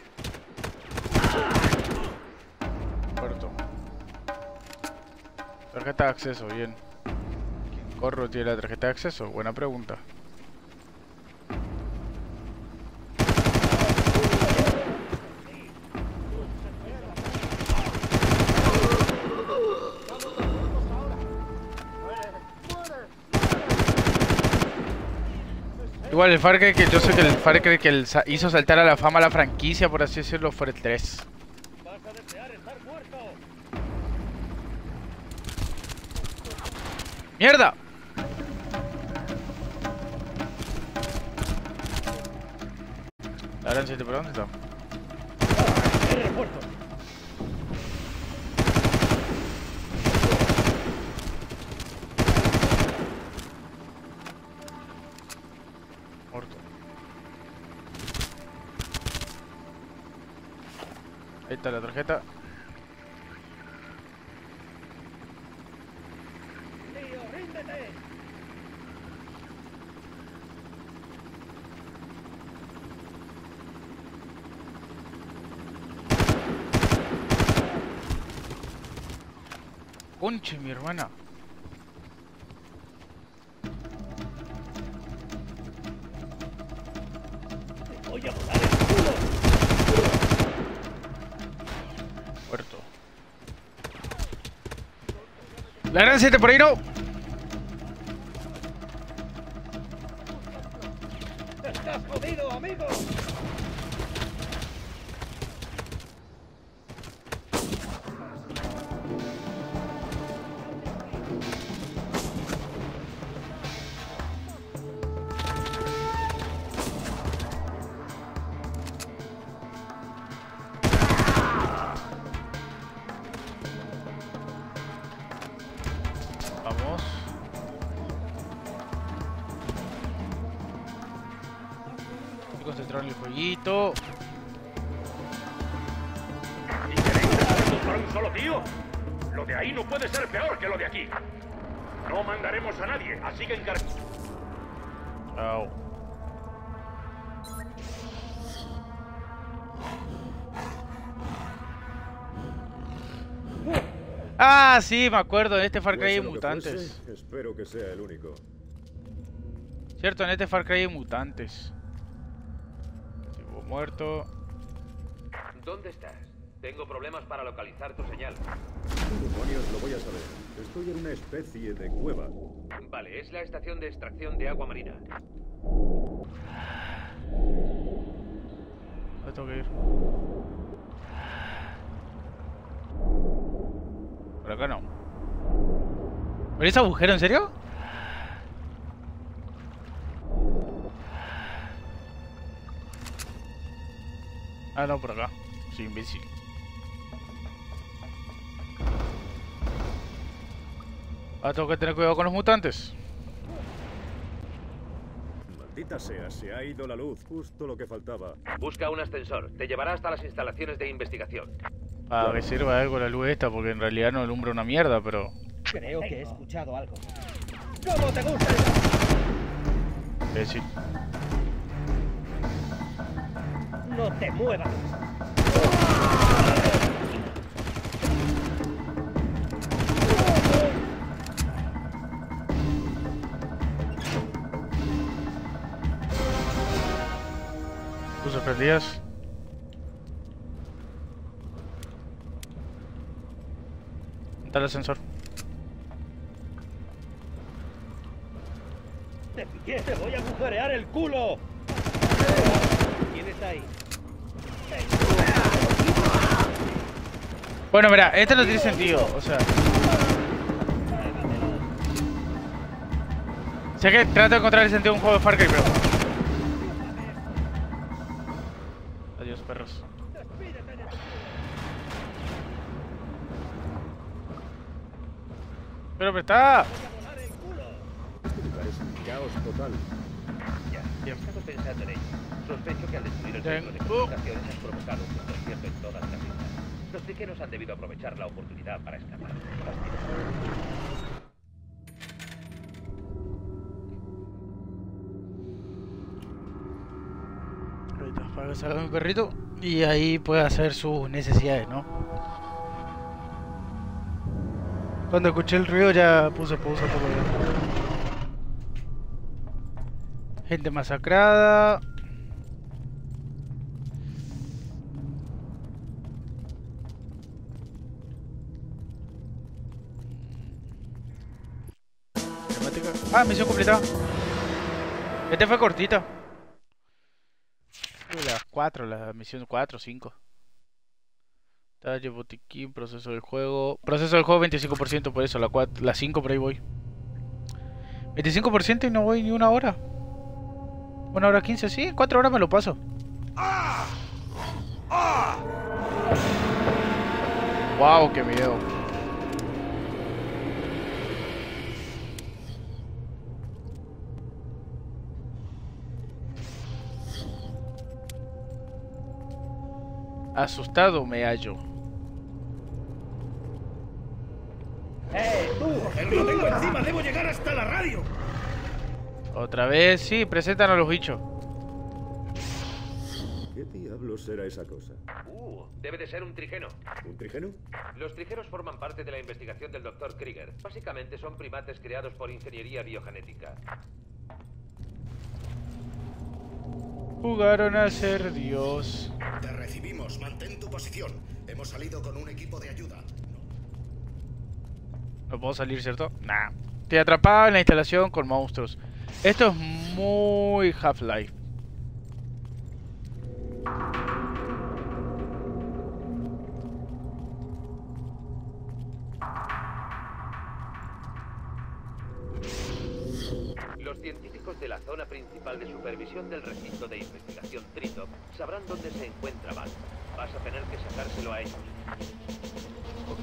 Puerto. Tarjeta de acceso, bien. ¿Quién corro tiene la tarjeta de acceso? Buena pregunta. Igual el Far Cry que yo sé que el Far Cry que el sa hizo saltar a la fama a la franquicia, por así decirlo, fue el tres. Vas a desear estar muerto. ¡Mierda! Ahora en siete, ¿por dónde está? El refuerzo. Muerto. Ahí está la tarjeta. Tío, ríndete. concha, mi hermana. Te voy a volar el culo. Muerto. La gran siete por ahí no. Estás jodido, amigo. Vamos. Estoy concentrado en el jueguito. ¿Y queréis dejarnos para un solo tío? Lo de ahí no puede ser peor que lo de aquí. No mandaremos a nadie, así que encar... Au. Ah, sí, me acuerdo, en este Far Cry hay Fuese lo que mutantes. fuese, espero que sea el único. Cierto, en este Far Cry hay mutantes. Tipo muerto. ¿Dónde estás? Tengo problemas para localizar tu señal. ¿Qué demonios lo voy a saber? Estoy en una especie de cueva. Vale, es la estación de extracción de agua marina. Me tengo que ir. Por acá no. ¿Por ese agujero, en serio? Ah, no, por acá. Soy imbécil. Ah, tengo que tener cuidado con los mutantes. Maldita sea, se ha ido la luz, justo lo que faltaba. Busca un ascensor. Te llevará hasta las instalaciones de investigación. Para que sirva de algo la luz esta, porque en realidad no alumbra una mierda, pero... Creo que he escuchado algo. ¿Cómo te gusta el... Imbécil. No te muevas. Luces prendidas. Está el ascensor. Te pillé, te voy a agujerear el culo. ¿Quién está ahí? Bueno, mira, este no tiene sentido, o sea... Sé que trato de encontrar el sentido de un juego de Far Cry, pero... Adiós, perros. Pero me está... Este lugar es un caos total. Ya, ya he estado pensando en ello. Sospecho que al destruir el Ten- centro de comunicaciones has provocado un desconcierto en todas las islas. Los pequeños han debido aprovechar la oportunidad para escapar. Ahorita, para que salga mi perrito y ahí puede hacer sus necesidades, ¿no? Cuando escuché el ruido ya puse pausa todo bien. Gente masacrada. Temática. Ah, misión completada. Este fue cortita. Las cuatro, la misión cuatro, cinco. Talle, botiquín, proceso del juego. Proceso del juego veinticinco por ciento, por eso, la, cuatro, la cinco por ahí voy. veinticinco por ciento y no voy ni una hora. Una hora quince, sí, cuatro horas me lo paso. Wow, qué miedo. Asustado me hallo. ¡Eh, tú! ¡Lo tengo encima! ¡Debo llegar hasta la radio! Otra vez, sí, presentan a los bichos. ¿Qué diablos será esa cosa? Uh, debe de ser un trigeno. ¿Un trigeno? Los trigenos forman parte de la investigación del doctor Krieger. Básicamente son primates creados por ingeniería biogenética. Jugaron a ser Dios. Te recibimos, mantén tu posición. Hemos salido con un equipo de ayuda. No puedo salir, ¿cierto? Nah. Estoy atrapado en la instalación con monstruos. Esto es muy Half-Life. Los científicos de la zona principal de supervisión del recinto de investigación Tritop sabrán dónde se encuentra Val. Vas a tener que sacárselo a ellos. Ok.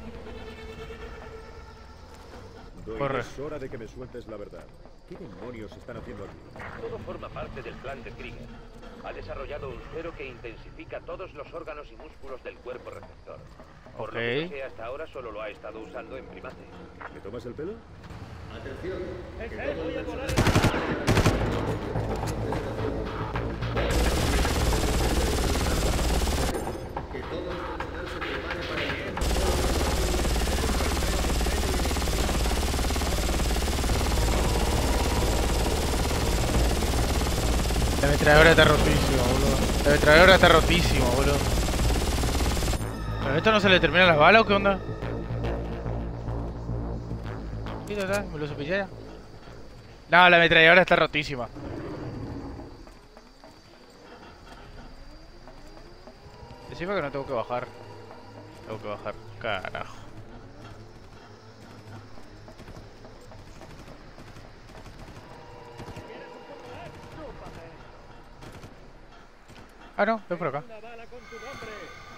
Doyle, Corre. es hora de que me sueltes la verdad. ¿Qué demonios están haciendo aquí? Todo forma parte del plan de Krieger. Ha desarrollado un suero que intensifica todos los órganos y músculos del cuerpo receptor. Por Ok. lo que sé, hasta ahora solo lo ha estado usando en primates. ¿Me tomas el pelo? Atención. ¡Ese voy a volar! Que todo el personal se prepare para el... La ametralladora está rotísima, boludo. La ametralladora está rotísima, boludo. ¿Pero esto no se le terminan las balas o qué onda? ¿Qué está? ¿Me lo cepillé ya? No, la ametralladora está rotísima. Decime que no tengo que bajar. Tengo que bajar. Carajo. Ah, no, es por acá. Una bala con tu nombre.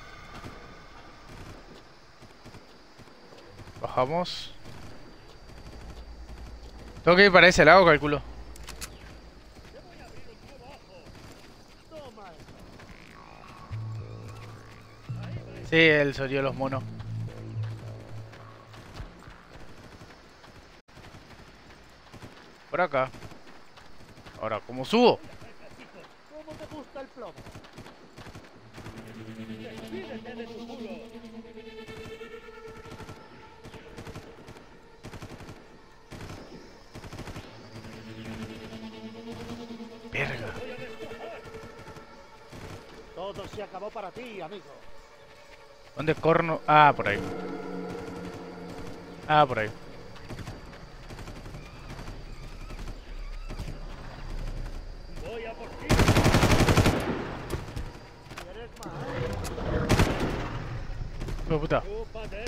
Bajamos. Tengo que ir para ese lado, calculo. Toma. Sí, el sonido de los monos. Por acá. Ahora, ¿cómo subo? ¿Cómo te gusta el plomo? Despídete de tu culo. Verga. Todo se acabó para ti, amigo. ¿Dónde corno? Ah, por ahí. Ah, por ahí. Voy a por ti. ¿Quieres más? Hijo de puta. Chúpate.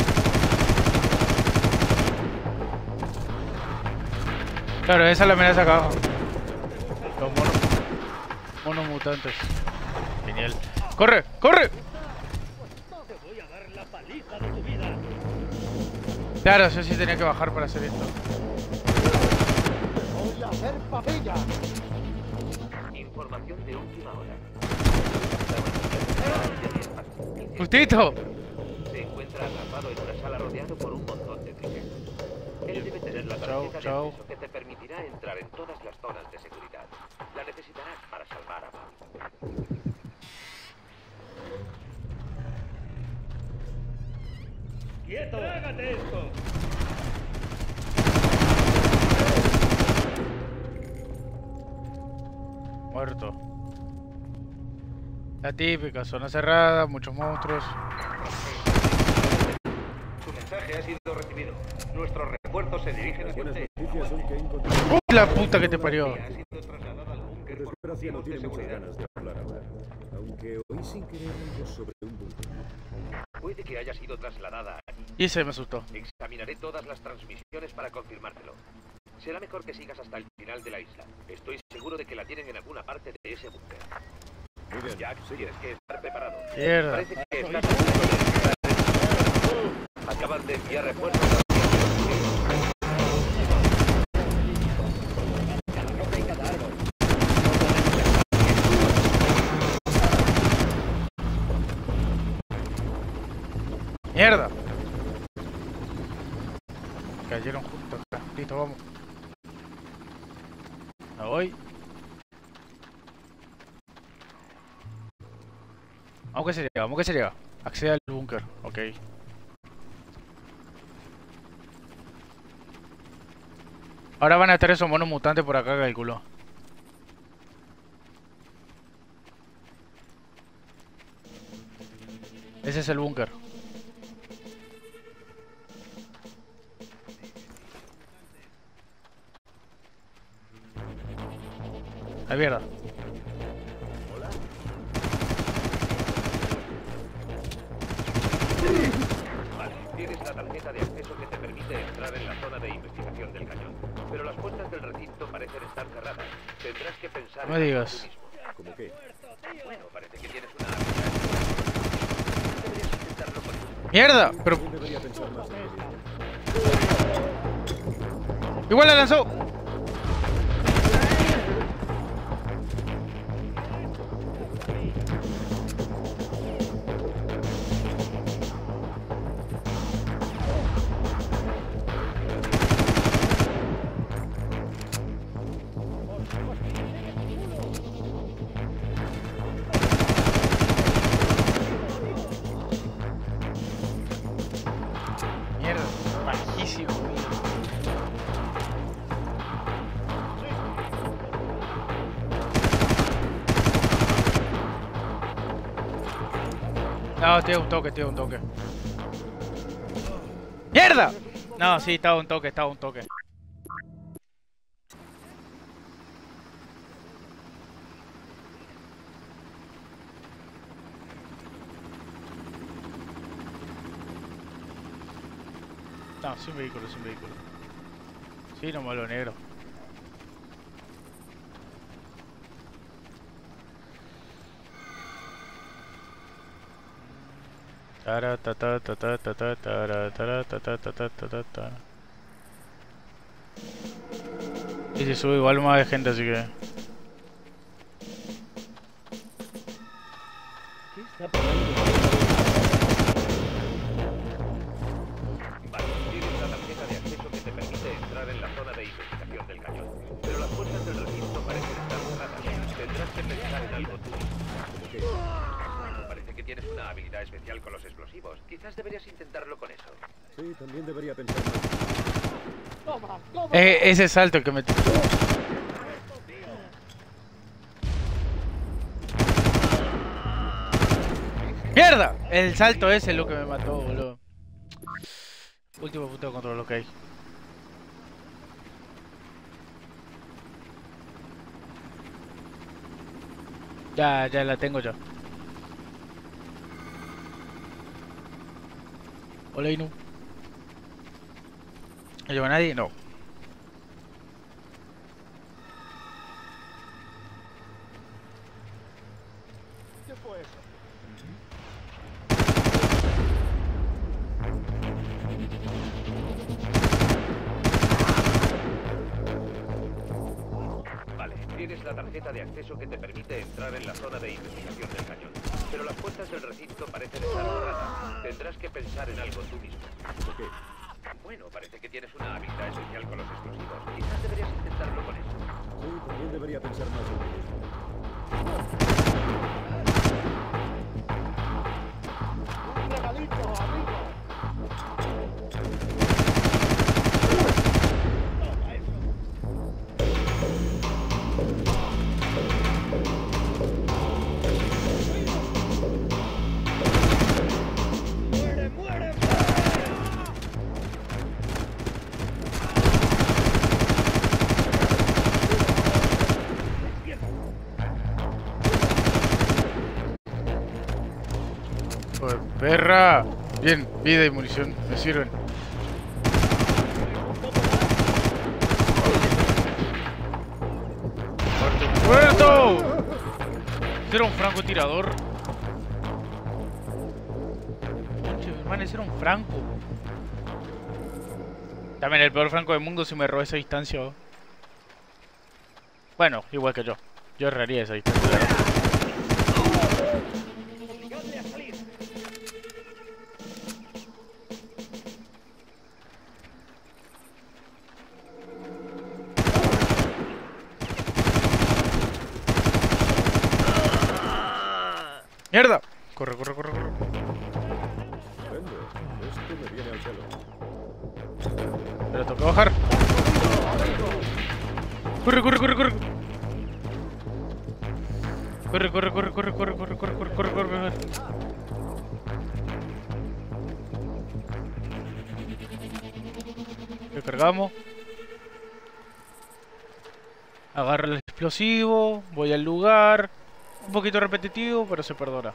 Claro, esa es la amenaza acá abajo. Los monos. Monos mutantes. Genial. ¡Corre! ¡Corre! Te voy a dar la paliza de tu vida. Claro, yo sí tenía que bajar para hacer esto. Voy a hacer papilla. Información de última hora. ¡Justito! Se encuentra atrapado en una sala rodeado por un montón de trigenos. Él debe tener la Chao, tarjeta de chao. acceso que te permitirá entrar en todas las zonas de seguridad. La necesitarás para salvar a Val. ¡Quieto! ¡Trágate esto! Muerto. La típica, zona cerrada, muchos monstruos. Su mensaje ha sido recibido. Nuestros refuerzos se dirigen Las hacia buenas usted. noticias son que he encontrado... ¡Uy, la puta que te parió! Ha sido trasladada al búnker Por por desgracia no motivos de tiene muchas seguridad. ganas de hablar ahora. Aunque oí sin querer algo sobre un búnker. Puede que haya sido trasladada aquí. Y ese me asustó. Examinaré todas las transmisiones para confirmártelo. Será mejor que sigas hasta el final de la isla. Estoy seguro de que la tienen en alguna parte de ese búnker. Muy bien, Jack, tienes que estar preparado. Mierda. Parece que estás a punto de entrar. Acaban de enviar refuerzos. ¡Mierda! Cayeron juntos acá. Listo, vamos. Me voy. Vamos que se llega, vamos que se llega. Accede al búnker, ok. Ahora van a estar esos monos mutantes por acá, calculo. Ese es el búnker. ¡Ay, mierda! Vale, tienes la tarjeta de acceso que te permite entrar en la zona de investigación del cañón. Pero las puertas del recinto parecen estar cerradas. Tendrás que pensar No me en digas. tú mismo. ¿Cómo qué? Bueno, parece que tienes una habilidad. Deberías intentarlo con él. ¡Mierda! Pero... Yo debería pensar más en ello. ¡Igual la lanzó! Mierda, bajísimo. No, tiene un toque, tiene un toque. ¡Mierda! No, sí, estaba un toque, estaba un toque. No, sin vehículo, sin vehículo. Sí, no malo negro. Tara, ta, ta, ta, ta, ta, ta, tara, tara, ta, ta, ta, ta, ta, ta, ta. Y se sube igual más de gente, así que... ¿Qué está pasando? Vale, tienes la tarjeta de acceso que te permite entrar en la zona de investigación del cañón. Pero las puertas del recinto parecen estar cerradas. Tendrás que pensar en algo tú mismo. ¿Cómo qué? Bueno, parece que tienes una habilidad especial con los explosivos. Quizás deberías intentarlo con eso. Sí, también debería pensar más. Toma, toma. Eh, ese salto que me... ¡Mierda! El salto ese es lo que me mató, boludo. Último punto de control, ok. Ya, ya la tengo yo. Hola, Inu. ¿No lleva nadie? No. ¿Qué fue eso? Vale, tienes la tarjeta de acceso que te permite entrar en la zona de investigación del cañón. Pero las puertas del recinto parecen estar cerradas. Tendrás que pensar en algo tú mismo. ¿Cómo qué? Bueno, parece que tienes una habilidad especial con los explosivos. Quizás deberías intentarlo con eso. Sí, también debería pensar más en ello. Un regalito, amigo. Toma eso. ¡Muere, muere, muere! Joder, perra. Bien, vida y munición, me sirven. ¡Muerto! ¡Muerto! Ese era un francotirador. Conche, hermano, ese era un franco. También el peor franco del mundo si me robó esa distancia. ¿O? Bueno, igual que yo. Yo erraría esa distancia. Obligadle a salir. ¡Mierda! Corre, corre, corre, corre. Vendo, esto me viene al pelo. Pero toca bajar. Corre, corre, corre, corre. Corre, corre, corre, corre, corre, corre, corre, corre, corre, corre, corre. Recargamos. Agarro el explosivo, voy al lugar. Un poquito repetitivo, pero se perdona.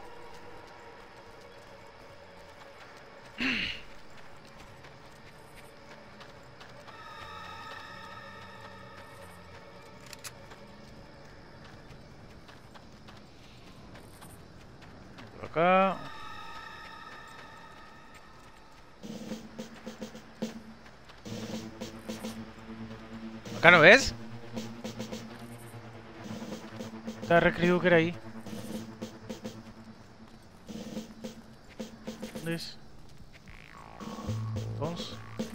Por acá. ¿Acá no ves? Estaba recreído que era ahí. ¿Dónde es? Entonces.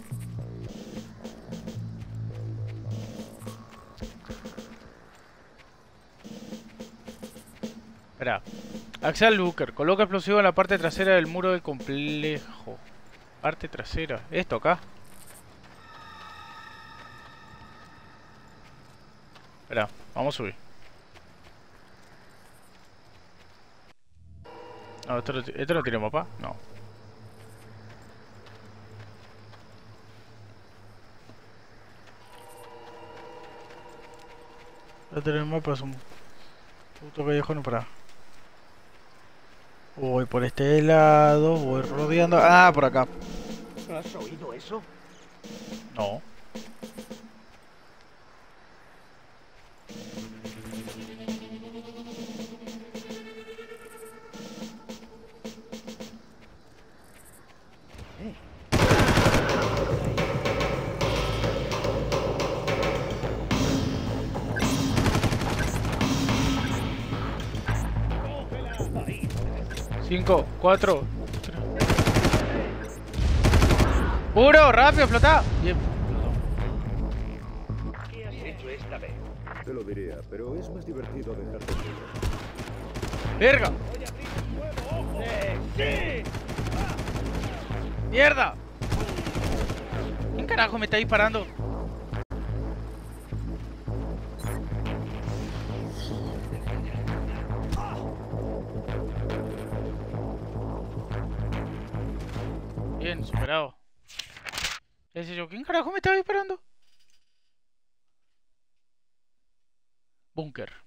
Espera. Axel Looker. Coloca explosivo en la parte trasera del muro del complejo. Parte trasera. Esto acá. Espera, vamos a subir. No, esto no, esto no tiene mapa, no. No tiene mapa, es un puto callejón para. Voy por este lado, voy rodeando. Ah, por acá. ¿Has oído eso? No. cinco, cuatro, tres. ¡Puro! ¡Rápido! ¡Explota! Bien. ¿Qué has hecho esta vez? Te lo diría, pero es más divertido dejarte solo. ¡Verga! ¡Voy a abrir un nuevo ojo! ¡Sí! ¡Mierda! ¿Quién carajo me está disparando? Bien, superado. Ese yo, ¿quién carajo me estaba disparando? Búnker.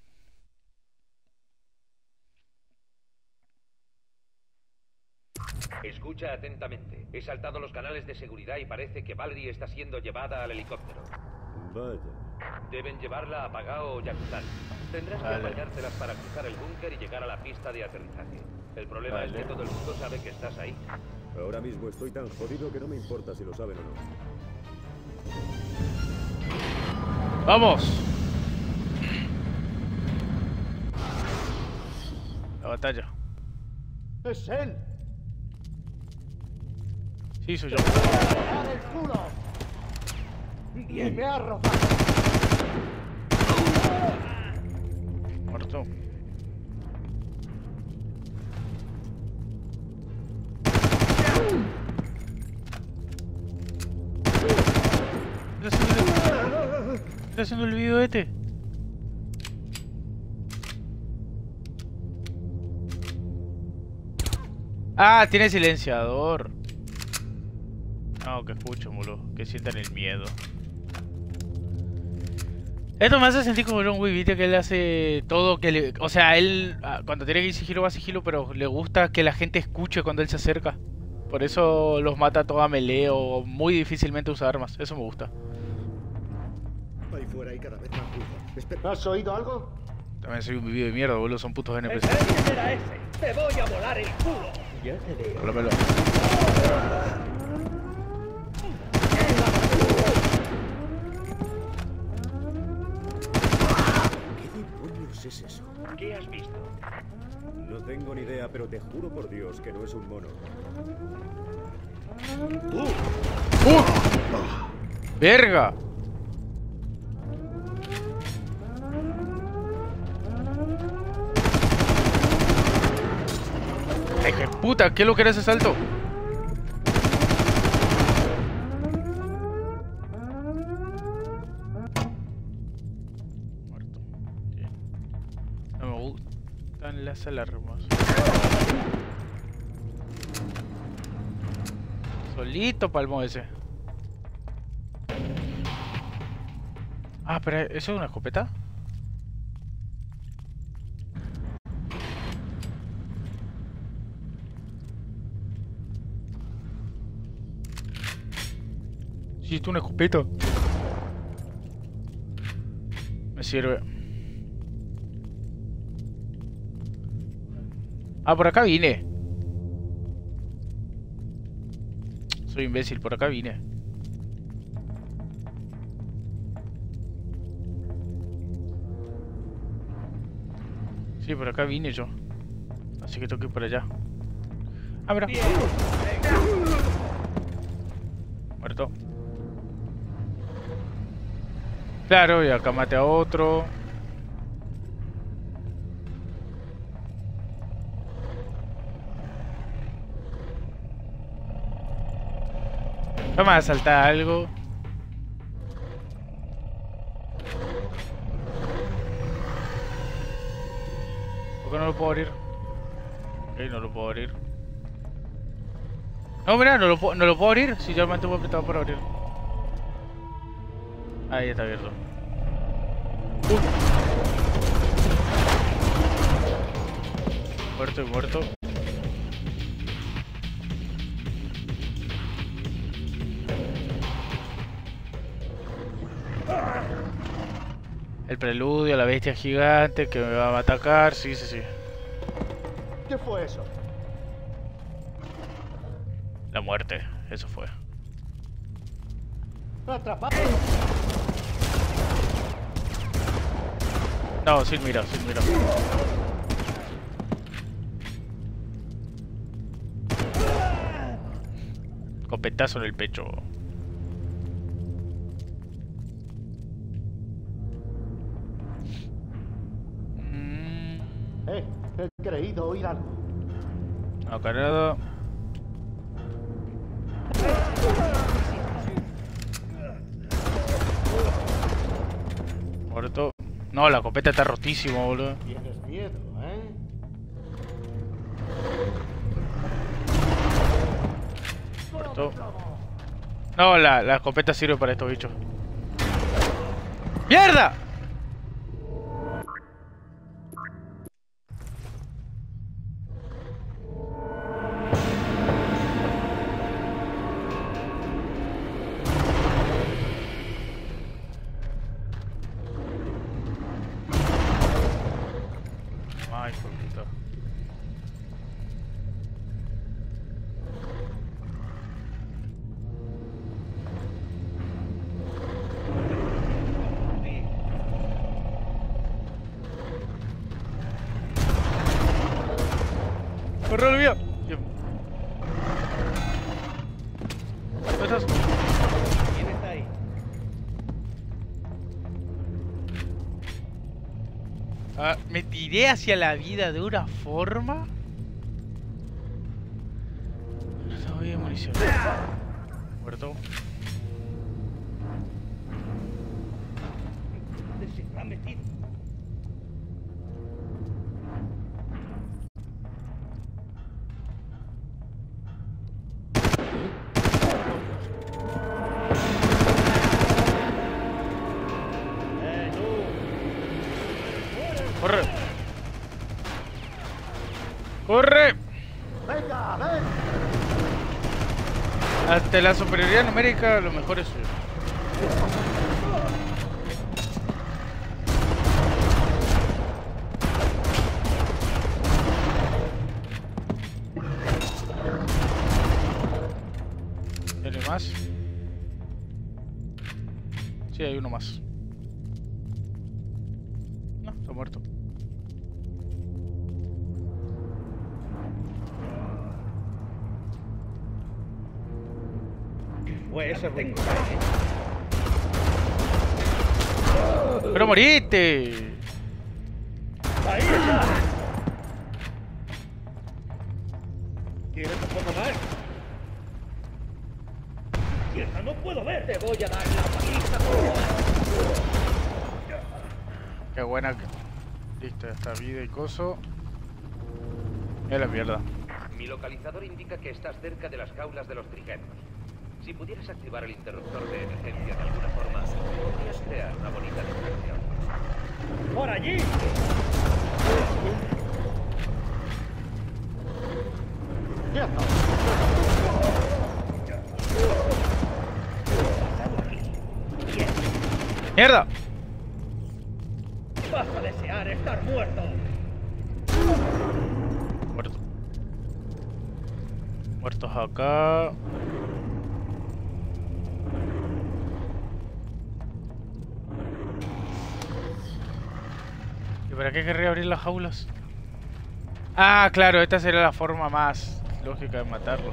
Escucha atentamente. He saltado los canales de seguridad y parece que Valerie está siendo llevada al helicóptero. Vaya. Deben llevarla a Pagao o Yakutan. Tendrás Vale. que apañártelas para cruzar el búnker y llegar a la pista de aterrizaje. El problema Vale. es que todo el mundo sabe que estás ahí. Ahora mismo estoy tan jodido que no me importa si lo saben o no. ¡Vamos! La batalla. ¡Es él! Sí, soy yo. ¡Dale el culo! Bien. ¡Me ha rozado! Muerto. ¿Qué está haciendo el, ¿Qué está haciendo el video este? Ah, tiene silenciador. No, que escucho, boludo. Que sientan el miedo. Esto me hace sentir como John Wick, viste que él hace todo que le... O sea, él ah, cuando tiene que ir sigilo va sigilo, pero le gusta que la gente escuche cuando él se acerca. Por eso los mata toda melee o muy difícilmente usa armas. Eso me gusta. Ahí fuera hay cada vez más ruido. Espera. ¿Has oído algo? También soy un vivido de mierda, boludo. Son putos N P C. ¿Ese era ese? ¡Te voy a volar el culo! Ya te veo. Pelo, pelo. ¿Qué demonios es eso? ¿Qué has visto? No tengo ni idea, pero te juro por Dios que no es un mono. ¡Uh! ¡Verga! ¡Ay, qué puta! ¿Qué es lo que era ese salto? Muerto. Bien. No me gustan las alarmas. Solito palmo ese. Ah, pero ¿eso es una escopeta? Sí, esto es una escopeta. Me sirve. Ah, por acá vine. Soy imbécil, por acá vine. Sí, por acá vine yo. Así que tengo que ir por allá. Ah, mira. Muerto. Claro, y acá mate a otro. Vamos a saltar algo. ¿Por qué no lo puedo abrir? Ok, no lo puedo abrir. No, mira, no lo, no lo puedo abrir. Si ya me mantuve apretado para abrir. Ahí está abierto. Uh. Muerto y muerto. El preludio, la bestia gigante que me va a atacar. Sí, sí, sí. ¿Qué fue eso? La muerte, eso fue. Atrapado. No, sin mira, sin mira. Copetazo en el pecho. Mm. Eh, he creído oír algo. No, cargado. Muerto. No, la copeta está rotísima, boludo. Tienes miedo, ¿eh? Muerto. No, la, la escopeta sirve para estos bichos. ¡Mierda! Ay, por puta. ¡Corre, Olivia! Bien. ¿Dónde estás? ¿Quién está ahí? Ah, me tiré hacia la vida de una forma. No voy a munición. Muerto. ¿Dónde se ha metido? Eh, tú. ¡Corre! ¡Corre! ¡Venga, ven! Ante la superioridad numérica, lo mejor es suyo. ¿Tiene más? Sí, hay uno más. No, está muerto. Fue ese ruido. ¡Pero moriste! ¡Ahí está! puedo ver. Te voy a dar la paliza. Qué buena que... Listo, ya está vida y coso. Es la mierda. Mi localizador indica que estás cerca de las jaulas de los trigenos. Si pudieras activar el interruptor de emergencia de alguna forma, podrías crear una bonita distracción. ¡Por allí! ¡Quieto! ¡Mierda! ¡Vas a desear estar muerto! Muerto. Muertos acá. ¿Y para qué querría abrir las jaulas? Ah, claro, esta sería la forma más lógica de matarlo.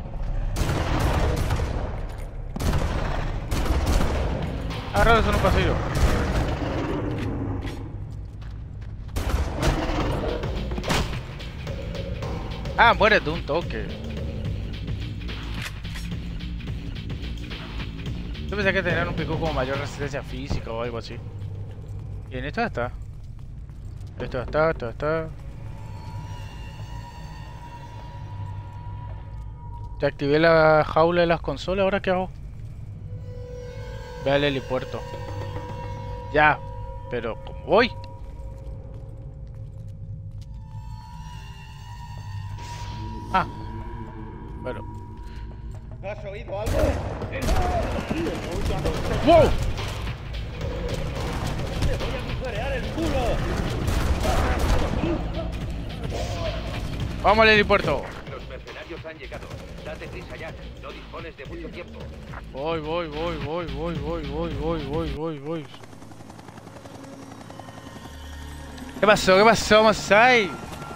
Agarrado en un pasillo. Ah, muere de un toque. Yo pensé que tenían un pico como mayor resistencia física o algo así. Y en esta está. Esto está, esto está. Ya activé la jaula de las consolas, ¿ahora qué hago? Ve al helipuerto. Ya, pero ¿cómo voy? Ah, bueno. ¿Has oído algo? ¡Wow! ¡Te voy a agujerear el culo! Vamos al helipuerto. Los mercenarios han llegado. Date prisa, Jack. No dispones de mucho tiempo. Voy, voy, voy, voy, voy, voy, voy, voy, voy, voy, voy. ¿Qué pasó? ¿Qué pasó, Masai?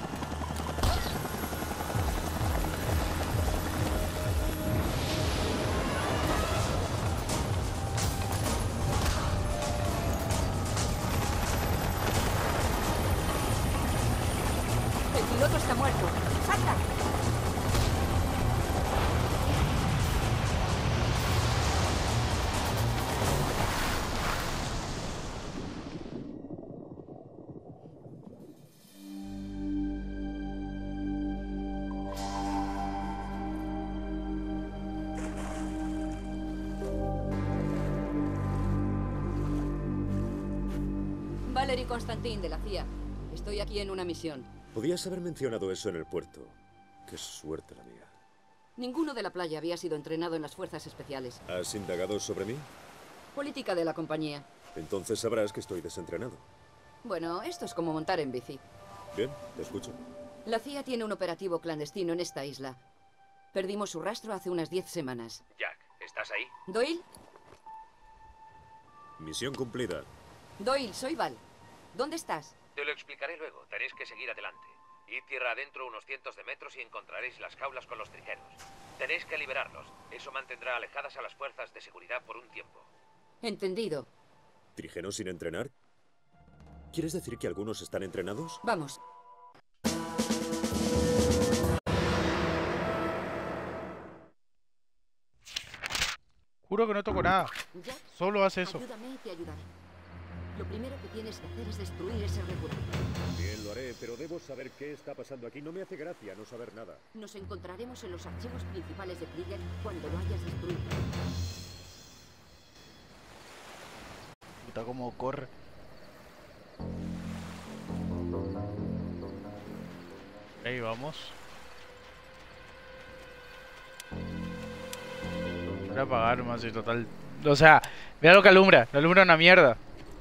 El piloto está muerto. ¡Salta! Valery Constantin, de la C I A. Estoy aquí en una misión. Podías haber mencionado eso en el puerto. Qué suerte la mía. Ninguno de la playa había sido entrenado en las fuerzas especiales. ¿Has indagado sobre mí? Política de la compañía. Entonces sabrás que estoy desentrenado. Bueno, esto es como montar en bici. Bien, te escucho. La C I A tiene un operativo clandestino en esta isla. Perdimos su rastro hace unas diez semanas. Jack, ¿estás ahí? ¿Doyle? Misión cumplida. Doyle, soy Val. ¿Dónde estás? Te lo explicaré luego. Tenéis que seguir adelante. Id tierra adentro unos cientos de metros y encontraréis las jaulas con los trigenos. Tenéis que liberarlos. Eso mantendrá alejadas a las fuerzas de seguridad por un tiempo. Entendido. ¿Trigenos sin entrenar? ¿Quieres decir que algunos están entrenados? Vamos. Juro que no toco nada. Jack, Solo hace eso. ayúdame y te ayudaré. Lo primero que tienes que hacer es destruir ese regulador. Bien, lo haré, pero debo saber qué está pasando aquí. No me hace gracia no saber nada. Nos encontraremos en los archivos principales de Krieger cuando lo hayas destruido. Puta, cómo corre. Ahí vamos. Voy a apagar más y total. O sea, mira lo que alumbra. Lo alumbra una mierda.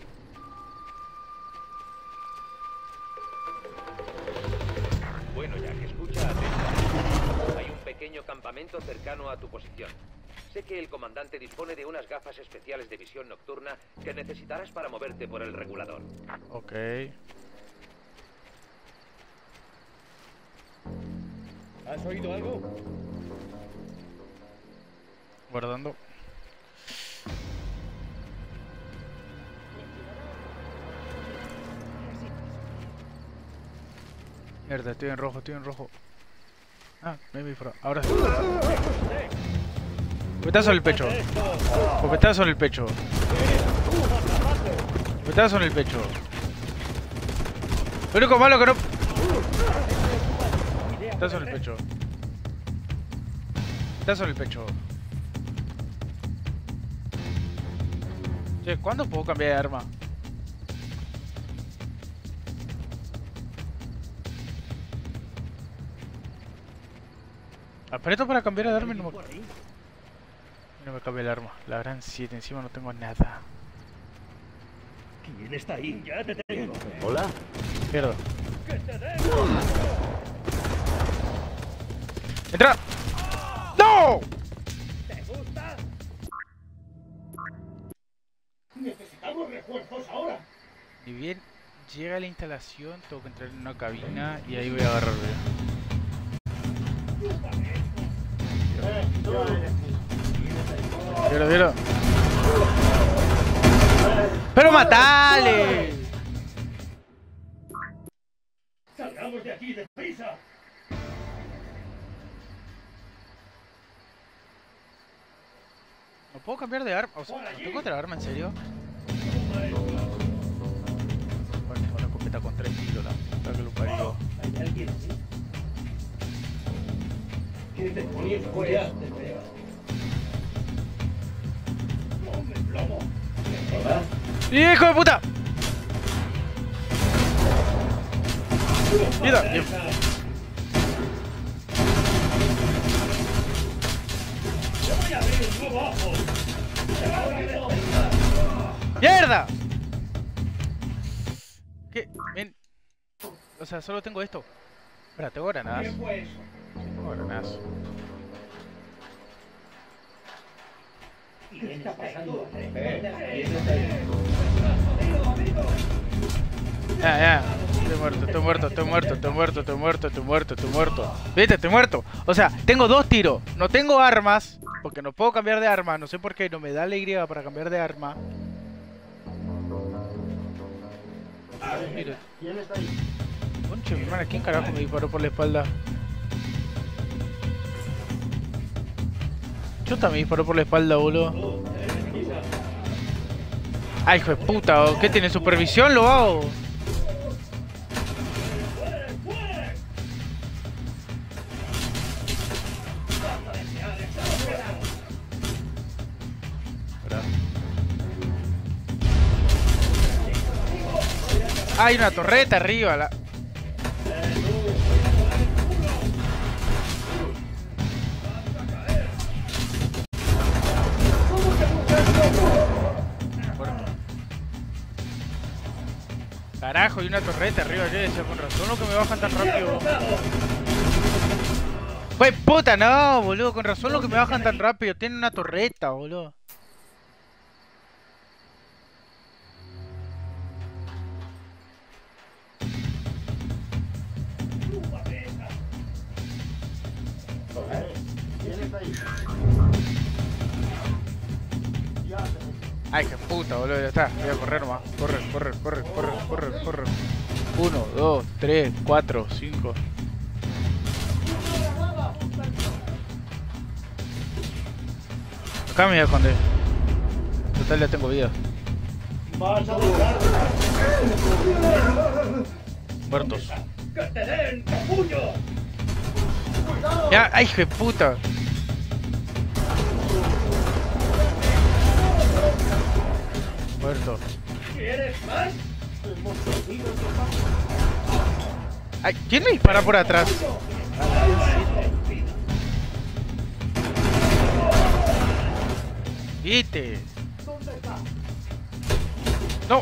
Bueno, Jack, escucha atentamente. Hay un pequeño campamento cercano a tu posición. Sé que el comandante dispone de unas gafas especiales de visión nocturna que necesitarás para moverte por el regulador. Ok. ¿Has oído algo? Guardando. Mierda, estoy en rojo, estoy en rojo. Ah, me vi fuera. Ahora sí. Bofetazo en el pecho. Bofetazo en el pecho. Bofetazo en el pecho. Lo único malo que no... Bofetazo en el pecho. Bofetazo en el pecho. Che, ¿cuándo puedo cambiar de arma? Aprieto para cambiar de arma y no me... No me cambia el arma. La gran siete, encima no tengo nada. ¿Quién está ahí? Ya te tengo. Hola. Pierdo. ¡Que te den! ¡Entra! ¡No! ¿Te gusta? Necesitamos refuerzos ahora. Ni bien llega la instalación, tengo que entrar en una cabina y ahí voy a agarrar bien. Mira, mira. ¡Pero matale! ¡Salgamos de aquí, deprisa! ¿No puedo cambiar de arma? O sea, ¿no tengo otra arma en serio? Bueno, una escopeta con tres tiros, la puta que lo parió. ¿Hay alguien aquí? ¿Qué demonios fue? ¡Hombre, plomo! ¡Hijo de puta! ¡Mira! ¡Mierda! ¿Qué? Ven. O sea, solo tengo esto. Espera, tengo granadas. ¿Qué fue eso? Tengo granadas. ¿Qué está pasando? Ya, ya. Estoy muerto, estoy muerto, estoy muerto, estoy muerto, estoy muerto, estoy muerto, estoy muerto. Viste, estoy muerto. O sea, tengo dos tiros. No tengo armas. Porque no puedo cambiar de arma. No sé por qué. No me da la Y para cambiar de arma. Mira. ¿Quién está ahí? Conche, mi hermana, ¿quién carajo me disparó por la espalda? Yo también disparó por la espalda, boludo. Ay, hijo de puta, ¿qué tiene? ¿Supervisión? Lo hago. Hay una torreta arriba, la... Carajo, hay una torreta arriba, yo decía, con razón lo que me bajan tan rápido. Pues puta, no, boludo, con razón lo que me bajan tan rápido, tiene una torreta, boludo. Ay, qué puta, boludo, ya está, voy a correr nomás. Corre, corre, corre, corre, corre, corre. Uno, dos, tres, cuatro, cinco. Acá me voy a esconder. Total, ya tengo vida. Muertos. ¡Que te den, capullo! Ya, ay, hijo de puta. Muerto. ¿Quieres más? Ay, ¿quién me dispara por atrás? Viste. No.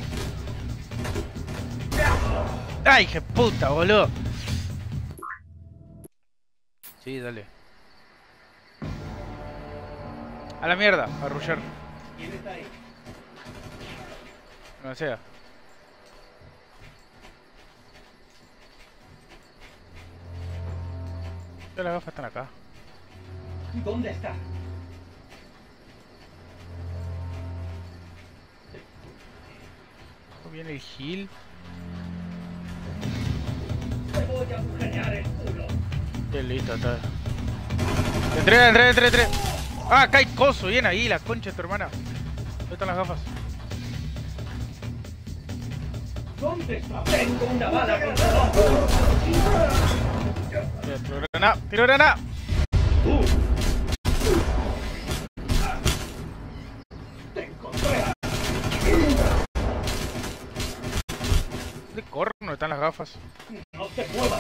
Ay, qué puta, boludo. Sí, dale. A la mierda, a rusher. ¿Quién está ahí? No sea. Las gafas están acá. ¿Dónde está? Viene el heal. Te voy a agujerear el culo. Ya listo, está. Entré, entré, entré, entré. Ah, acá hay coso, bien ahí, la concha de tu hermana. ¿Dónde están las gafas? ¿Dónde está? Tengo una bala contra el ojo. Tiro granada, tiro granada. Te encontré. ¿De corno están las gafas? No te muevas.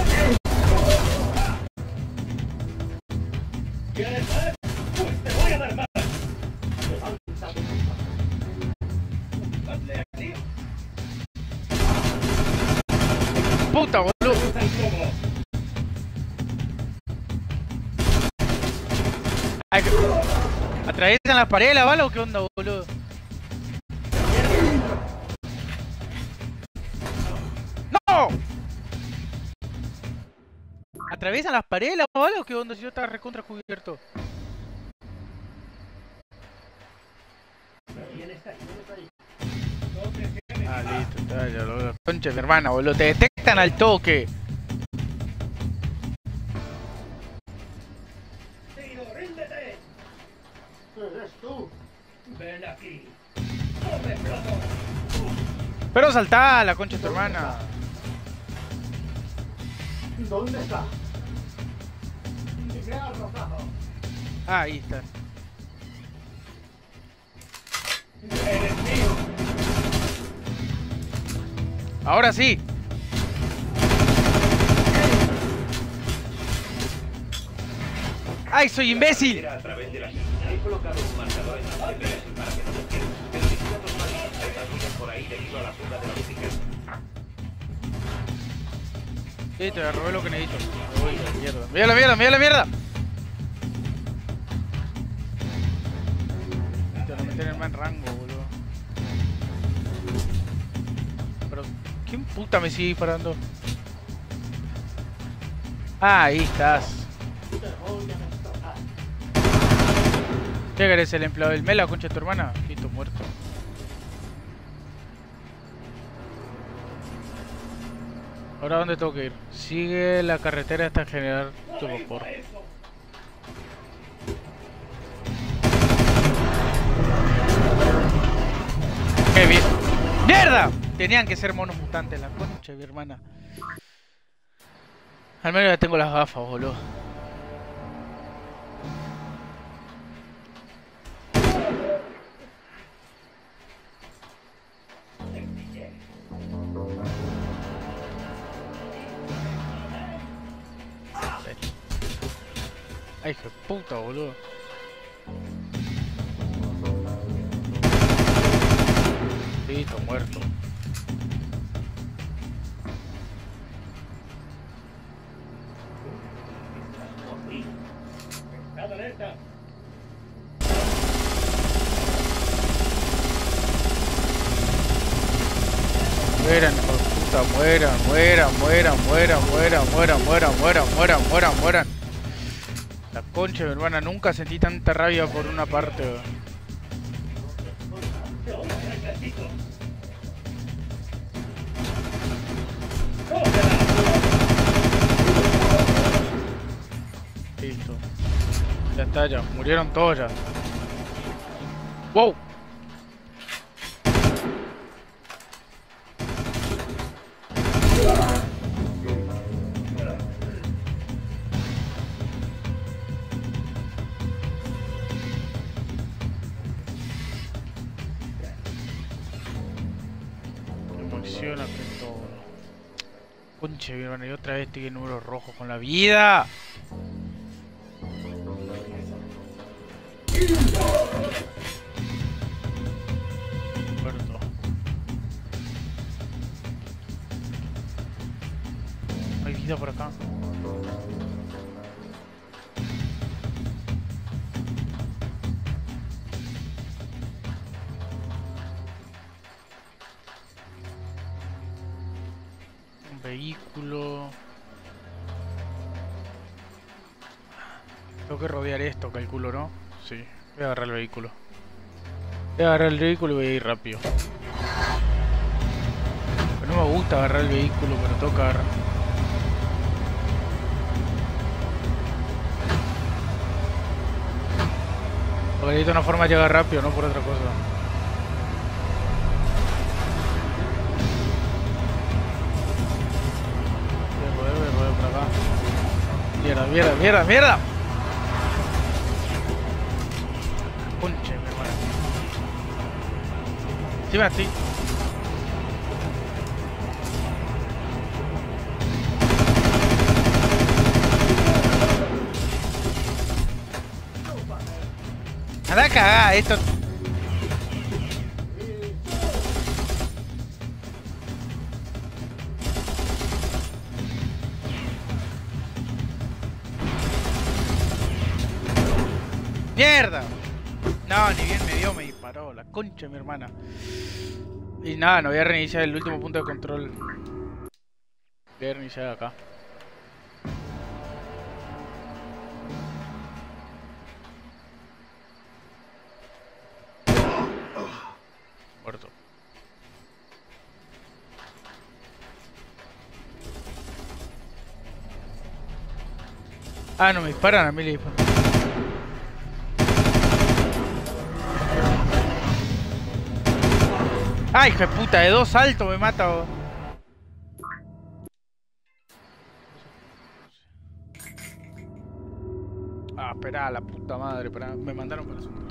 ¿Quieres ver? Pues te voy a dar más. Levántate. Dale aquí. Puta, boludo. Ay, ¿atraviesan las paredes la bala o qué onda, boludo? ¡No! ¿Atraviesan las paredes la bala o qué onda si yo estaba recontra cubierto? Ah, listo, está ya, lo concha de mi hermana, boludo. Te detectan al toque. Tiro, ríndete. Eres tú. Ven aquí. Come plomo. Pero saltá, la concha de tu hermana. ¿Dónde está? Llegué al rozado. Ah, ahí está. Eres mío. Ahora sí. ¡Ay, soy imbécil! A través de la he colocado un marcador en las G P S para que no te pierdas, pero visita tus manos por ahí debido a la fuga de la música. Sí, te robé lo que necesito. Me voy a la mierda. ¡Mira la mierda! ¡Mira la mierda! Te lo meten en mal rango, boludo. Pero, ¿quién puta me sigue disparando? Ah, ahí estás. ¿Qué querés, el empleado del Mela, concha de tu hermana? Listo, muerto. Ahora, ¿dónde tengo que ir? Sigue la carretera hasta generar tu vapor. ¡Qué bien! ¡Mierda! Tenían que ser monos mutantes, la concha de mi hermana. Al menos ya tengo las gafas, boludo. Ay, hijo de puta, boludo. Listo, muerto. Estad alerta. Mueran, hijo de puta, mueran, mueran, mueran, mueran, mueran, mueran, mueran, mueran, mueran, mueran, mueran. La concha de mi hermana, nunca sentí tanta rabia por una parte, bro. Listo. Ya está, ya. Murieron todos ya. ¡Wow! Funciona que todo. Conche, mi hermano, y otra vez estoy en número rojo con la vida. Muerto. Hay vida por acá. Vehículo. Tengo que rodear esto, calculo, ¿no? Sí. Voy a agarrar el vehículo. Voy a agarrar el vehículo y voy a ir rápido. Pero no me gusta agarrar el vehículo, pero tengo que agarrar. Porque necesito una forma de llegar rápido, no por otra cosa. Voy a poder, voy a poder por acá. Mierda, mierda, mierda, mierda. Conche, mi hermana. Sí, va así. Anda a cagar esto. ¡Mierda! No, ni bien me dio, me disparó. La concha de mi hermana. Y nada, no voy a reiniciar el último punto de control. Voy a reiniciar acá. Muerto. Ah, no me disparan, a mí le disparan. Ay, hija de puta, de dos saltos me mata. Oh. Ah, espera, la puta madre, espera, me mandaron para el asunto.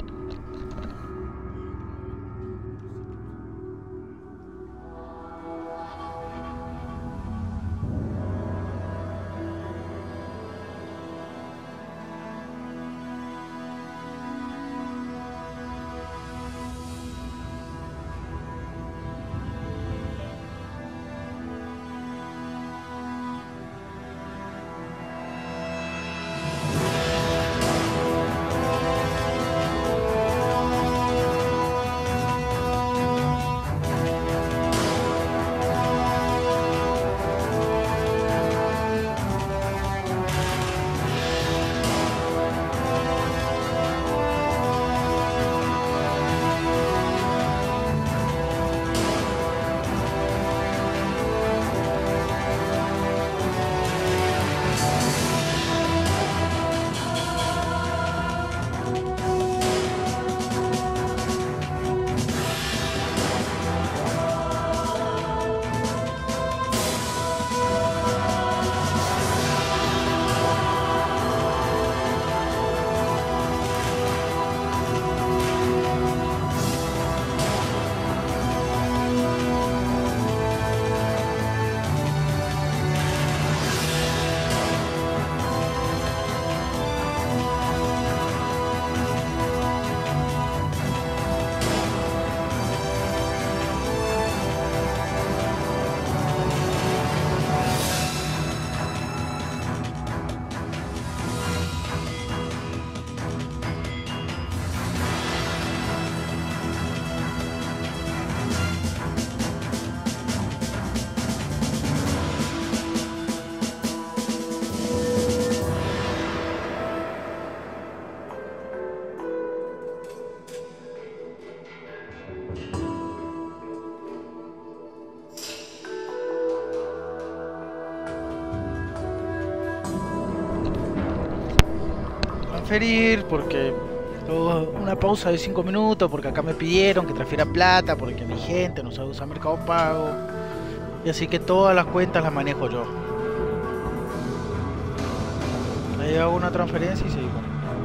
Transferir porque todo, una pausa de cinco minutos porque acá me pidieron que transfiera plata porque mi gente no sabe usar Mercado Pago y así que todas las cuentas las manejo yo. Ahí hago una transferencia y seguimos.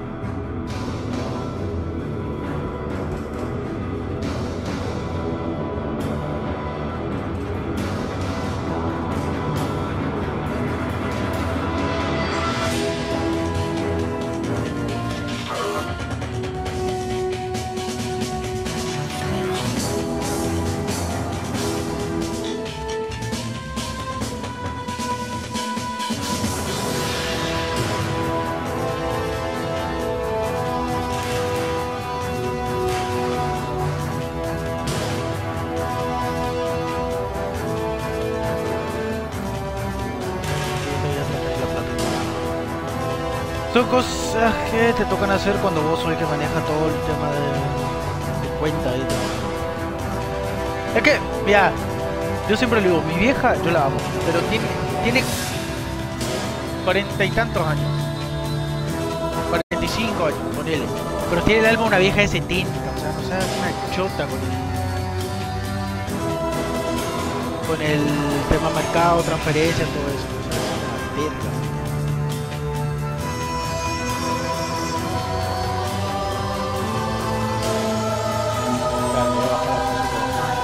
Son cosas que te tocan hacer cuando vos sos el que maneja todo el tema de, de cuenta y todo. Es que, mira, yo siempre le digo, mi vieja, yo la amo, pero tiene, tiene cuarenta y tantos años. Cuarenta y cinco años, ponele. Pero tiene el alma una vieja de setenta, o sea, no sea una chota con el... con el tema mercado, transferencia, todo eso. O sea, es una verga. Claro, voy a bajar la música.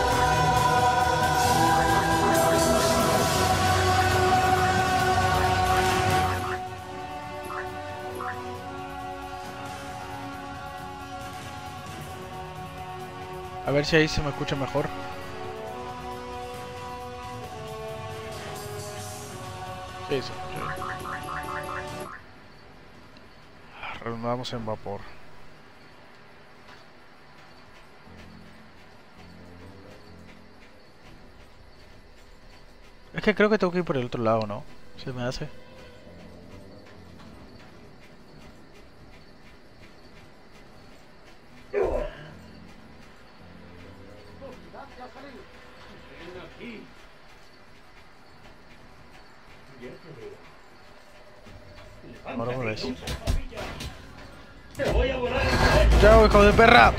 A ver si ahí se me escucha mejor. Sí, sí. Reanudamos en vapor. Es que creo que tengo que ir por el otro lado, ¿no? Se me hace. Ahora me ves. ¡Chao, hijo de perra!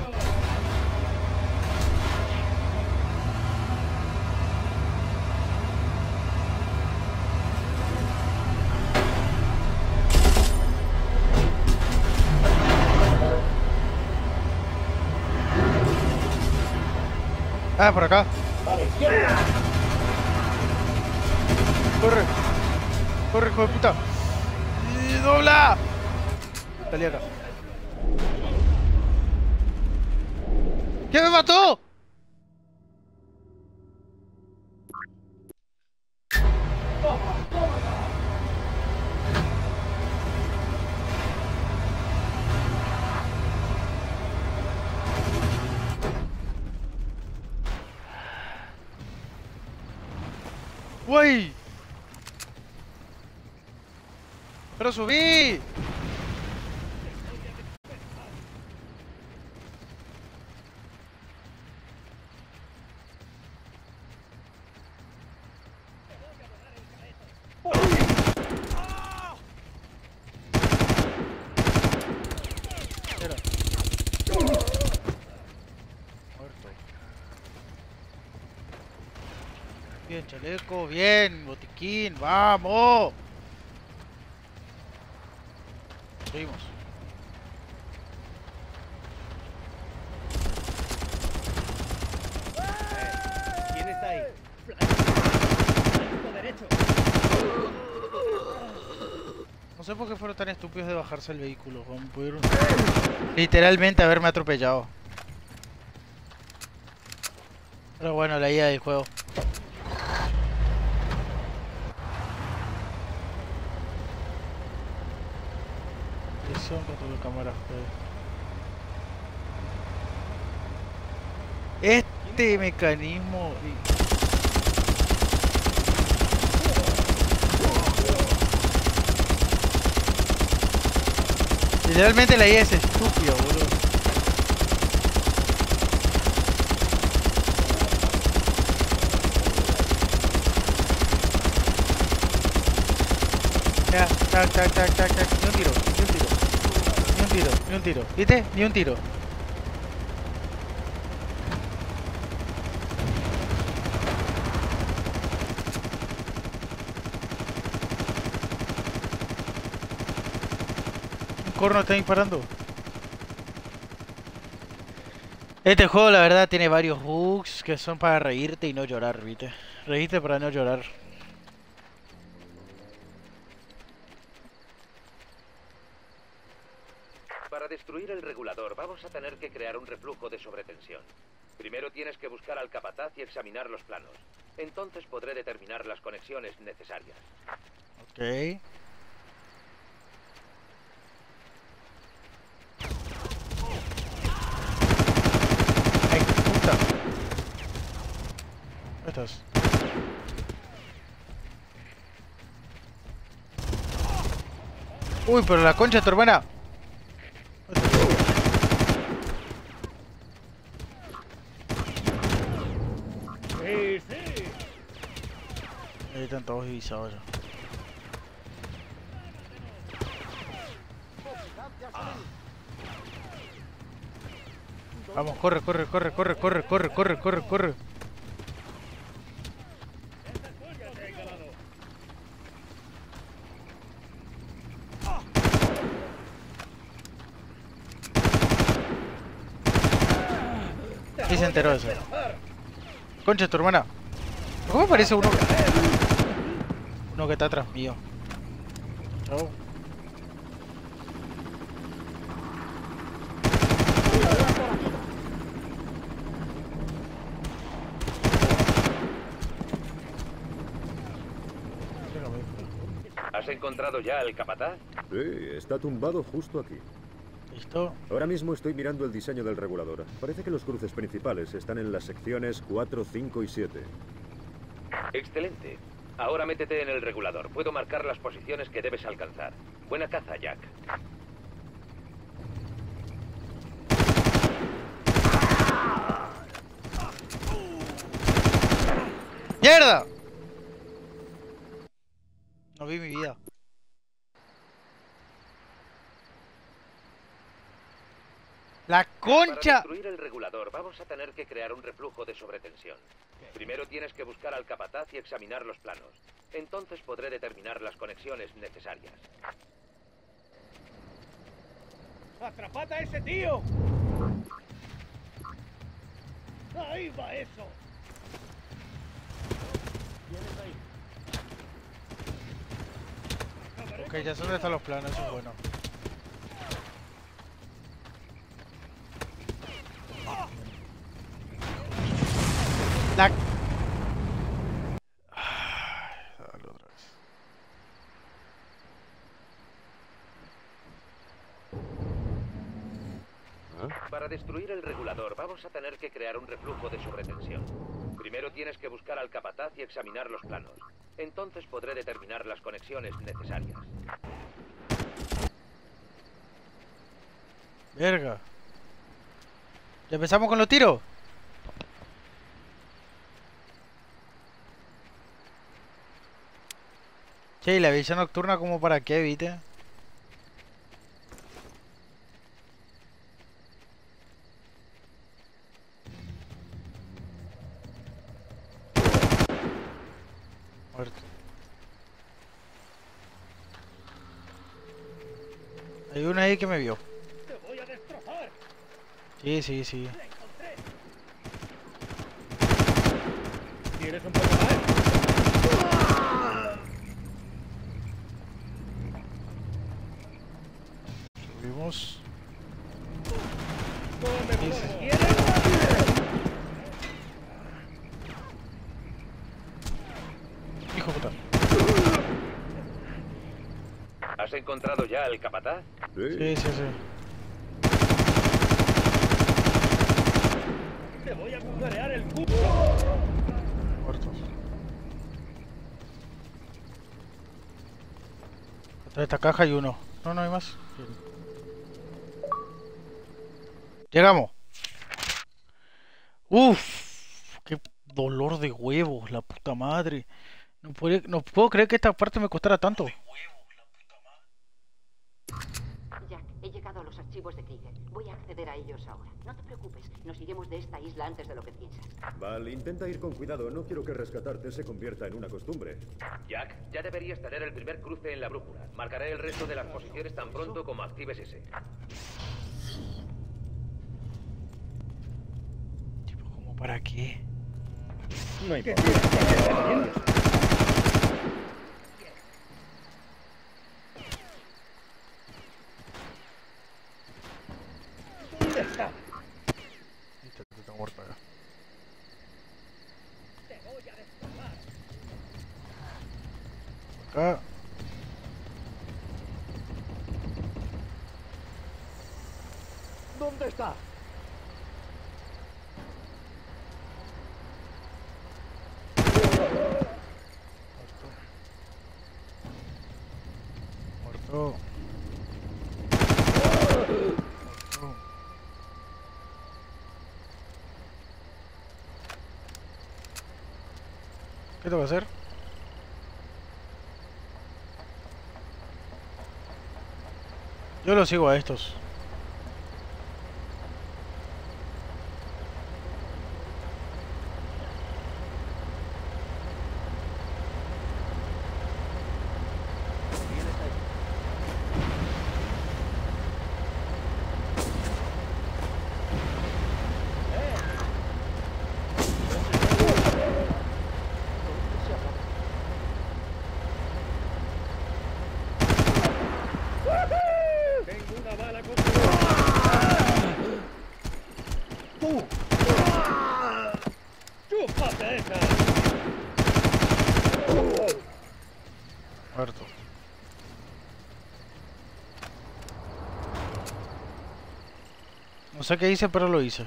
Ah, por acá. Corre. Corre, hijo de puta. Y dobla. Salí acá. ¿Qué me mató? ¡Güey! ¡Pero subí! Espera. Muerto. Bien, chaleco, bien, botiquín, vamos. Seguimos. ¿Quién está ahí? Flanco derecho. No sé por qué fueron tan estúpidos de bajarse el vehículo. Como pudieron literalmente haberme atropellado. Pero bueno, la I A del juego. Son control de cámara. Este mecanismo. Literalmente la I A es estúpida, boludo. Ya, tac, tac, tac, tac, tac. Ni un tiro, ni un tiro. Ni un tiro, ni un tiro. ¿Viste? Ni un tiro. Un corno está disparando. Este juego la verdad tiene varios bugs que son para reírte y no llorar, ¿viste? Reírte para no llorar. Para destruir el regulador vamos a tener que crear un reflujo de sobretensión. Primero tienes que buscar al capataz y examinar los planos. Entonces podré determinar las conexiones necesarias. Ok. ¡Ay, puta! ¿Dónde estás? Uy, pero la concha de tu hermana. Sí, sí. Ahí están todos divisados ya. Vamos, corre, corre, corre, corre, corre, corre, corre, corre, corre. ¿Qué se enteró de eso? Concha, tu hermana. ¿Cómo parece uno? Uno que está atrás mío. Chau. ¿Has encontrado ya al capataz? Sí, está tumbado justo aquí. ¿Listo? Ahora mismo estoy mirando el diseño del regulador. Parece que los cruces principales están en las secciones cuatro, cinco y siete. Excelente. Ahora métete en el regulador. Puedo marcar las posiciones que debes alcanzar. Buena caza, Jack. ¡Mierda! No vi mi vida. ¡La concha! Para destruir el regulador vamos a tener que crear un reflujo de sobretensión. Primero tienes que buscar al capataz y examinar los planos. Entonces podré determinar las conexiones necesarias. ¡Atrapad a ese tío! ¡Ahí va eso! ¿Tienes ahí? Ok, ya sé dónde están los planos, eso es bueno. La... Dale otra vez. Para destruir el regulador vamos a tener que crear un reflujo de sobretensión. Primero tienes que buscar al capataz y examinar los planos. Entonces podré determinar las conexiones necesarias. Verga. ¿Ya empezamos con los tiros? Che, ¿y la visión nocturna como para qué, viste? Muerto. Hay una ahí que me vio. ¡Te voy a destrozar! Sí, sí, sí. ¡La encontré! ¿Quieres un poco más? Subimos. ¡Come, Sí, como sí. quieres! Hijo de puta. ¿Has encontrado ya al capataz? Sí, sí, sí. ¡Te voy a agujerear el culo! Muertos. Atrás de esta caja hay uno. No, no hay más. Bien. Llegamos. Uff, qué dolor de huevos, la puta madre. No, podría- no puedo creer que esta parte me costara tanto. Jack, he llegado a los archivos de Krieger. Voy a acceder a ellos ahora. No te preocupes, nos iremos de esta isla antes de lo que piensas. Val, intenta ir con cuidado. No quiero que rescatarte se convierta en una costumbre. Jack, ya deberías tener el primer cruce en la brújula. Marcaré el resto de las posiciones tan pronto como actives ese. Tipo, ¿cómo para qué? No importa. ¿Dónde está? Listo, está muerto acá. Te voy a destrozar. Acá. ¿Dónde está? Muerto. Muerto. ¿Qué tengo que hacer? Yo lo sigo a estos. sé qué hice, pero lo hice.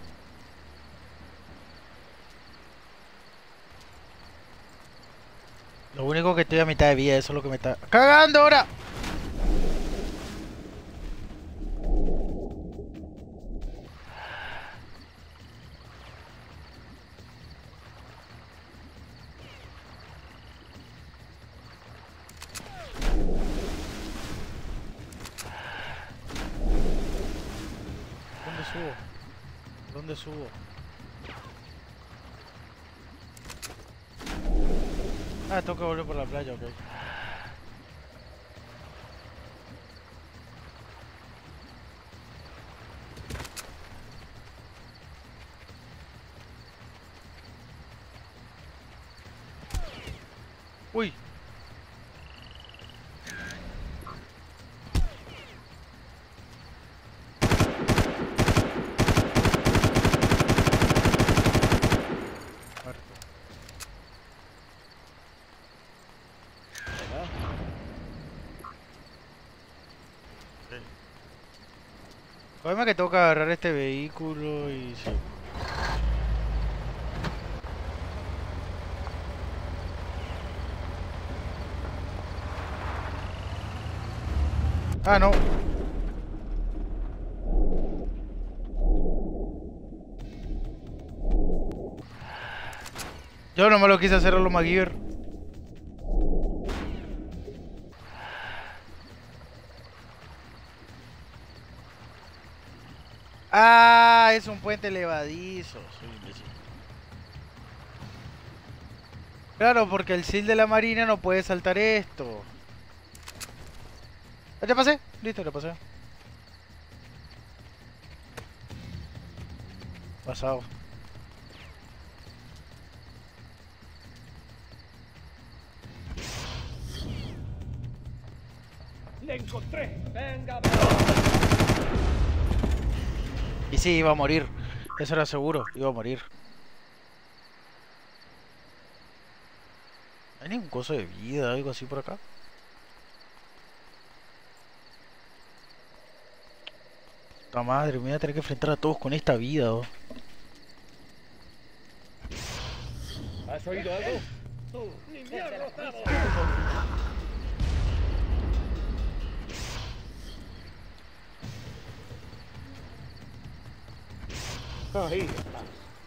Lo único que estoy a mitad de vida, eso es lo que me está cagando ahora. ¿Dónde subo? ¿Dónde subo? Ah, tengo que volver por la playa, ok. Uy. Problema que tengo que agarrar este vehículo y sí. Ah, no. Yo no me lo quise hacer a los MacGyver. Ah, es un puente levadizo. Soy imbécil. Claro, porque el S E A L de la Marina no puede saltar esto. ¿Ya pasé? Listo, ya pasé. Pasado. ¡Le encontré! ¡Venga, Y sí, iba a morir. Eso era seguro, iba a morir. ¿Hay ningún coso de vida, algo así por acá? Puta madre, me voy a tener que enfrentar a todos con esta vida, oh. ¿Has oído algo? ¡Tú! ¡Ni me has rozado! Ahí estás.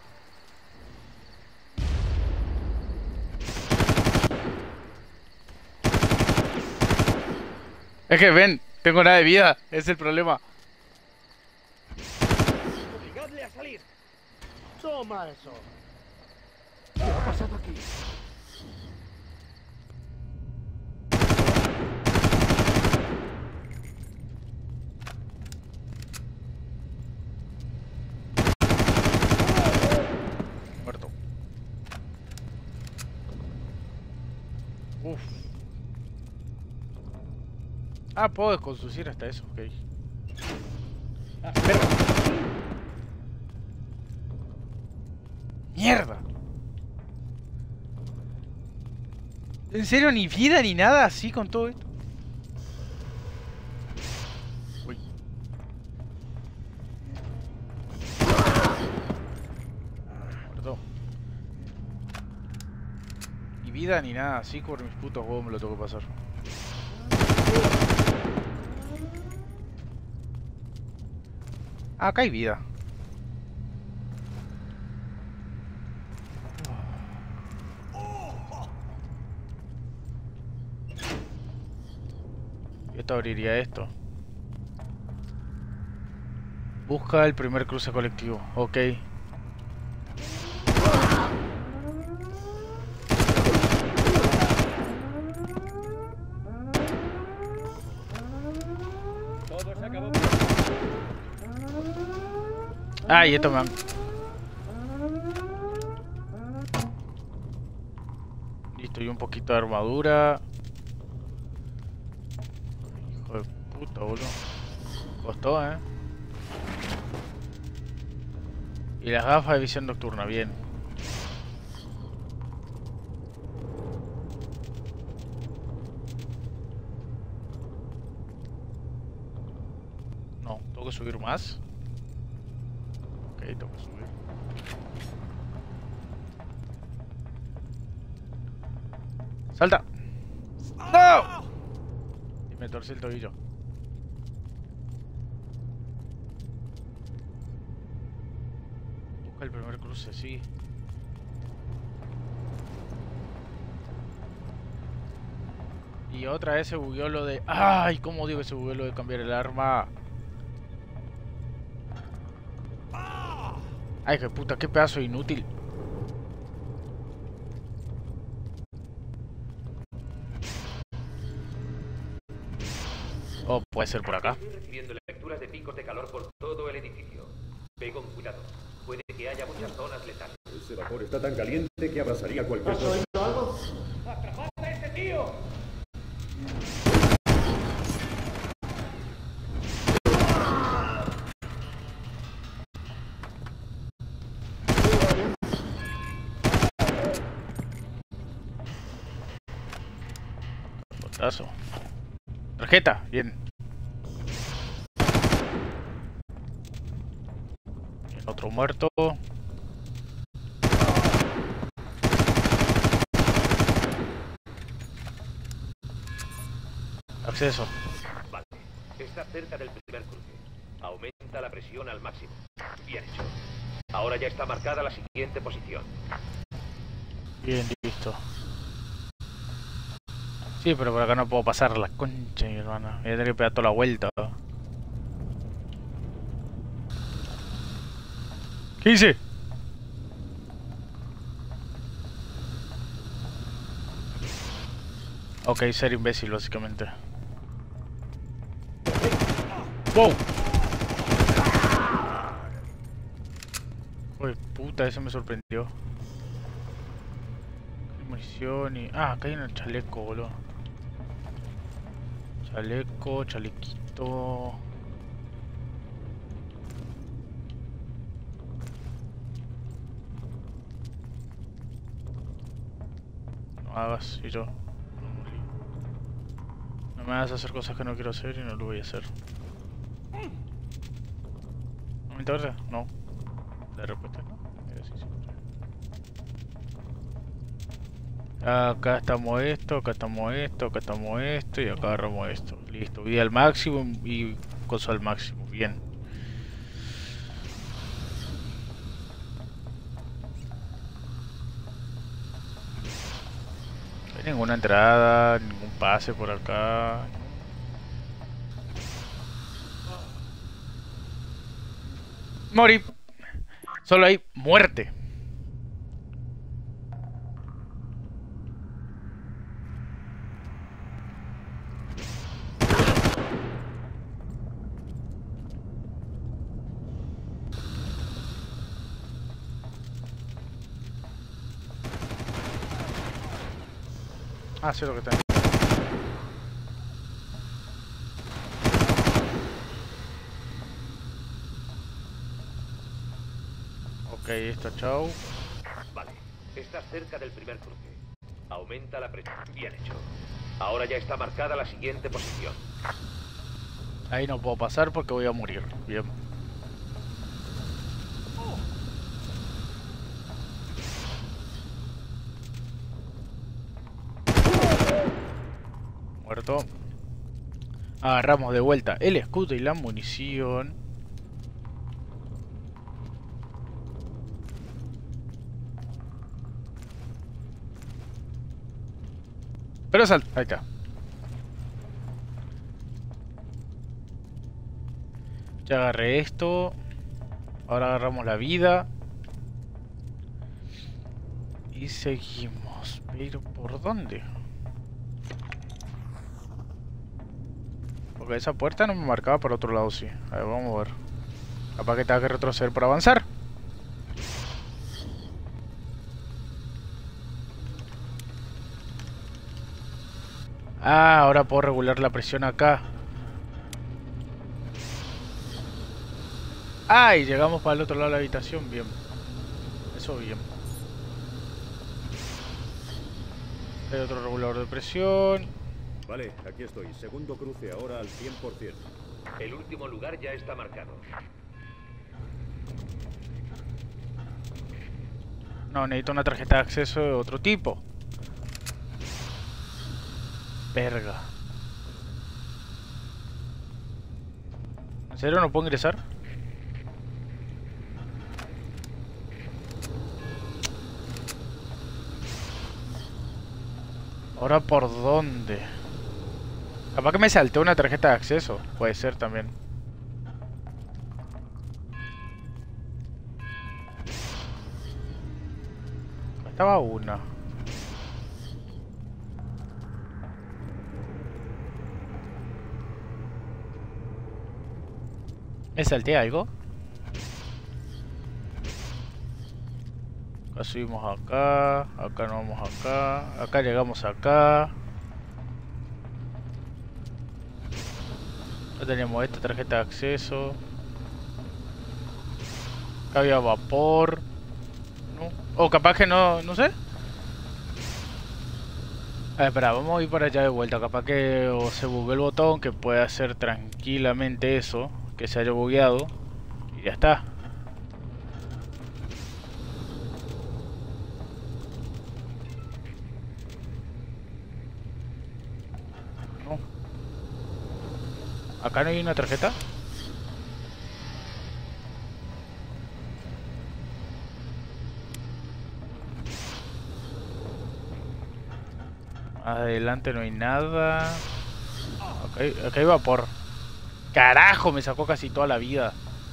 Es que ven, tengo nada de vida, es el problema. Obligadle a salir. Toma eso. ¿Qué ha pasado aquí? Muerto. Uf. Ah, puedo desconstruir hasta eso, ok. Ah, verga. ¡Mierda! ¿En serio ni vida ni nada así con todo esto? Uy. Muerto. Ni vida ni nada así por mis putos huevos me lo tengo que pasar. Ah, acá hay vida. Esto abriría esto. Busca el primer cruce colectivo. Ok. Todo se acabó. Ah, y esto me... Listo, y un poquito de armadura. Hijo de puta, boludo. Costó, eh. Y las gafas de visión nocturna, bien. No, tengo que subir más. tengo que subir. ¡Salta! ¡No! Y me torcí el tobillo. Busca el primer cruce, sí. Y otra vez se bugueó lo de... ¡Ay! ¿Cómo digo que se bugueó lo de cambiar el arma? ¡Ay, qué puta! ¡Qué pedazo inútil! Oh, puede ser por acá. Estoy recibiendo lecturas de picos de calor por todo el edificio. Ve con cuidado. Puede que haya muchas zonas letales. Ese vapor está tan caliente que abrasaría cualquier ¿Has cosa. oído algo? ¡Atrapad a ese tío! Botazo. Tarjeta, bien. Bien, otro muerto. Acceso. Vale. Está cerca del primer cruce. Aumenta la presión al máximo. Bien hecho. Ahora ya está marcada la siguiente posición. Bien, listo. Sí, pero por acá no puedo pasar la concha, mi hermana. Voy a tener que pegar toda la vuelta. ¿Qué hice? Ok, ser imbécil, básicamente. ¡Wow! Uy, puta, eso me sorprendió. Munición y... Ah, acá hay un chaleco, boludo. Chaleco, chalequito. No hagas, y yo. No me hagas hacer cosas que no quiero hacer y no lo voy a hacer. ¿No me interesa? No. La respuesta es no. Mira, sí, sí. Acá estamos esto, acá estamos esto, acá estamos esto y acá agarramos esto. Listo, vida al máximo y cosa al máximo. Bien. No hay ninguna entrada, ningún pase por acá. Morí. Solo hay muerte. Ah, sé lo que está. Ok, está, chao. Vale, estás cerca del primer cruce. Aumenta la presión. Bien hecho. Ahora ya está marcada la siguiente posición. Ahí no puedo pasar porque voy a morir. Bien. Muerto. Agarramos de vuelta el escudo y la munición. Pero salta, ahí está. Ya agarré esto. Ahora agarramos la vida. Y seguimos. Pero ¿por dónde? Porque esa puerta no me marcaba por otro lado, sí. A ver, vamos a ver. Capaz que tenga que retroceder para avanzar. Ah, ahora puedo regular la presión acá. Ah, y llegamos para el otro lado de la habitación. Bien. Eso bien. Hay otro regulador de presión. Vale, aquí estoy. Segundo cruce ahora al cien por cien. El último lugar ya está marcado. No, necesito una tarjeta de acceso de otro tipo. Verga. ¿En serio no puedo ingresar? ¿Ahora por dónde? Capaz que me salté una tarjeta de acceso. Puede ser también. Estaba una. ¿Me salté algo? Acá subimos acá. Acá no vamos acá. Acá llegamos acá. Ya tenemos esta tarjeta de acceso. Acá había vapor. No. O capaz que no, no sé. A ver, espera, vamos a ir para allá de vuelta. Capaz que o se bugueó el botón, que puede hacer tranquilamente eso. Que se haya bugueado. Y ya está. No. Acá no hay una tarjeta. Adelante no hay nada. Okay, acá hay vapor. Carajo, me sacó casi toda la vida.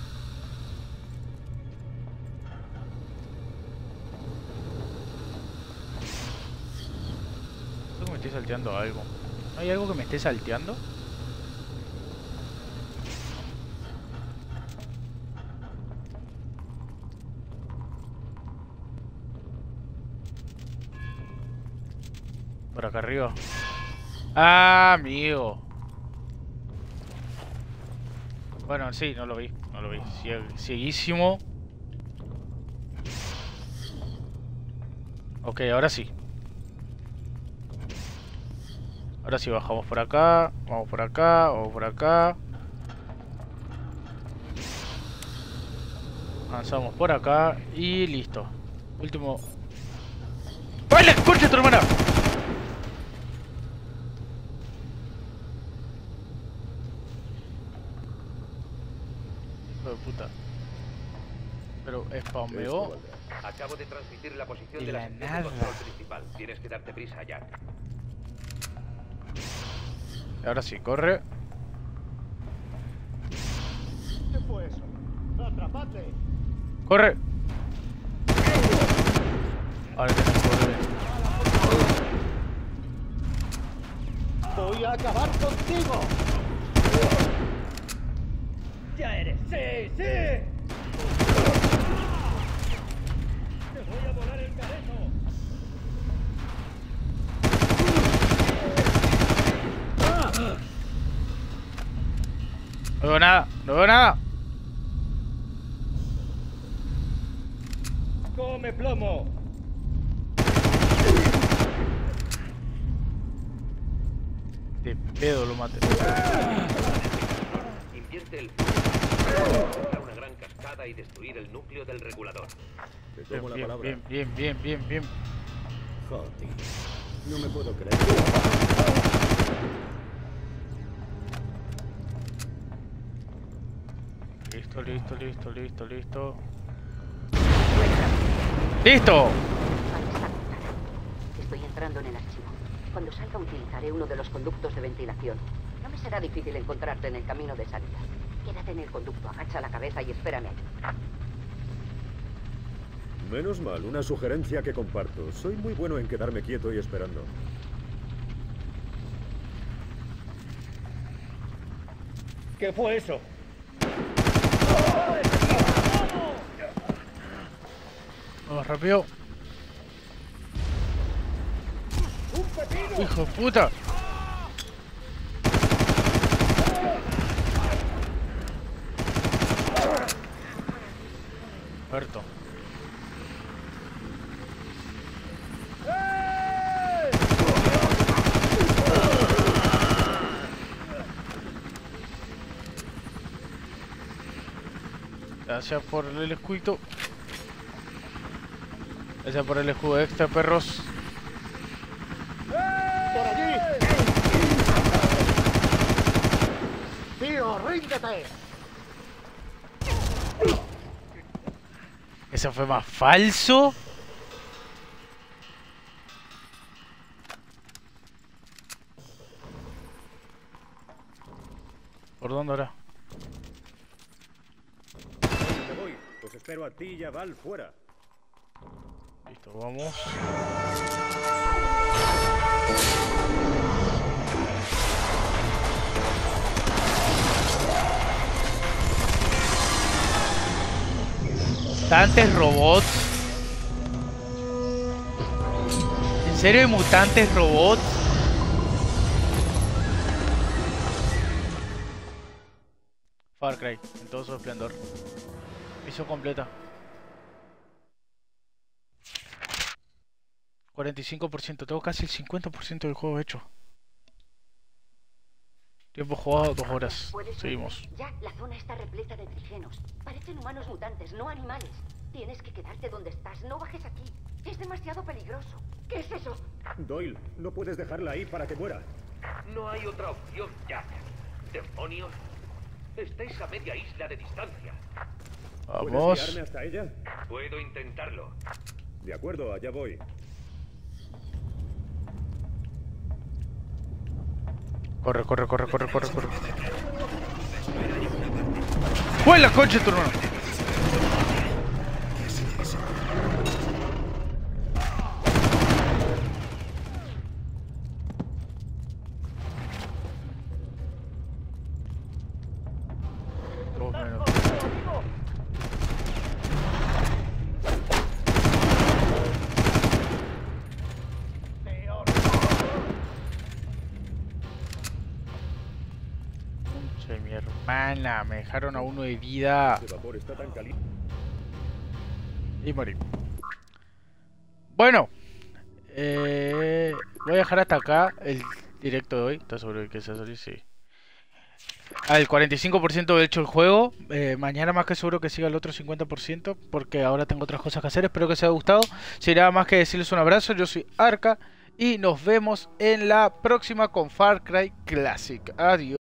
Creo que me estoy salteando algo. ¿No hay algo que me esté salteando? Por acá arriba. Ah, amigo. Bueno, sí, no lo vi, no lo vi. Cieg cieguísimo. Ok, ahora sí. Ahora sí bajamos por acá. Vamos por acá, vamos por acá. Avanzamos por acá y listo. Último. ¡Baila, concha tu hermana! De puta. Pero spameó. Acabo de transmitir la posición de de la la sección nada. de control principal. Tienes que darte prisa, Jack. Ahora sí, corre. ¿Qué fue eso? ¡Atrapate! Corre. Ahora tenés que correr. ¡Voy a acabar contigo! ¡Ya eres! ¡Sí, sí! ¡Te voy a volar el careto! No veo nada, no veo nada. ¡Come plomo! De pedo lo maté. Invierte el para una gran cascada y destruir el núcleo del regulador. Te tomo la Bien, palabra. bien, bien, bien, bien, bien. Joder, no me puedo creer. Listo, listo, listo, listo, listo. ¡Listo! Vale, está conectada. Estoy entrando en el archivo. Cuando salga utilizaré uno de los conductos de ventilación. No me será difícil encontrarte en el camino de salida. Quédate en el conducto, agacha la cabeza y espérame aquí. Menos mal, una sugerencia que comparto. Soy muy bueno en quedarme quieto y esperando. ¿Qué fue eso? Vamos rápido. ¡Un pepino! ¡Hijo de puta! Muerto. Gracias por el escuito. Gracias por el escudo extra, perros. ¡Por allí! ¡Tío, ríndete! Eso fue más falso. ¿Por dónde ahora? Me voy. Os espero a ti y a Val fuera. Listo, vamos. Mutantes robots. ¿En serio hay mutantes robots? Far Cry, en todo su esplendor. Misión completa. cuarenta y cinco por ciento, tengo casi el cincuenta por ciento del juego hecho. Tiempo jugado, dos horas. Seguimos. Ya, la zona está repleta de trigenos. Parecen humanos mutantes, no animales. Tienes que quedarte donde estás, no bajes aquí. Es demasiado peligroso. ¿Qué es eso? Doyle, no puedes dejarla ahí para que muera. No hay otra opción, Jack. ¿Demonios? Estáis a media isla de distancia. ¿Puedes Vamos. guiarme hasta ella? Puedo intentarlo. De acuerdo, allá voy. Corre, corre, corre, corre, corre, corre. ¡Vuela, concha de tu hermano! Dos minutos. Concha de mi hermana, me dejaron a uno de vida. Ese vapor está tan caliente. Y morí. Bueno, eh, voy a dejar hasta acá el directo de hoy. ¿Estás seguro de que se salir? Sí. Al cuarenta y cinco por ciento he hecho el juego. Eh, mañana más que seguro que siga el otro cincuenta por ciento. Porque ahora tengo otras cosas que hacer. Espero que os haya gustado. Sin nada más que decirles un abrazo. Yo soy Arca. Y nos vemos en la próxima con Far Cry Classic. Adiós.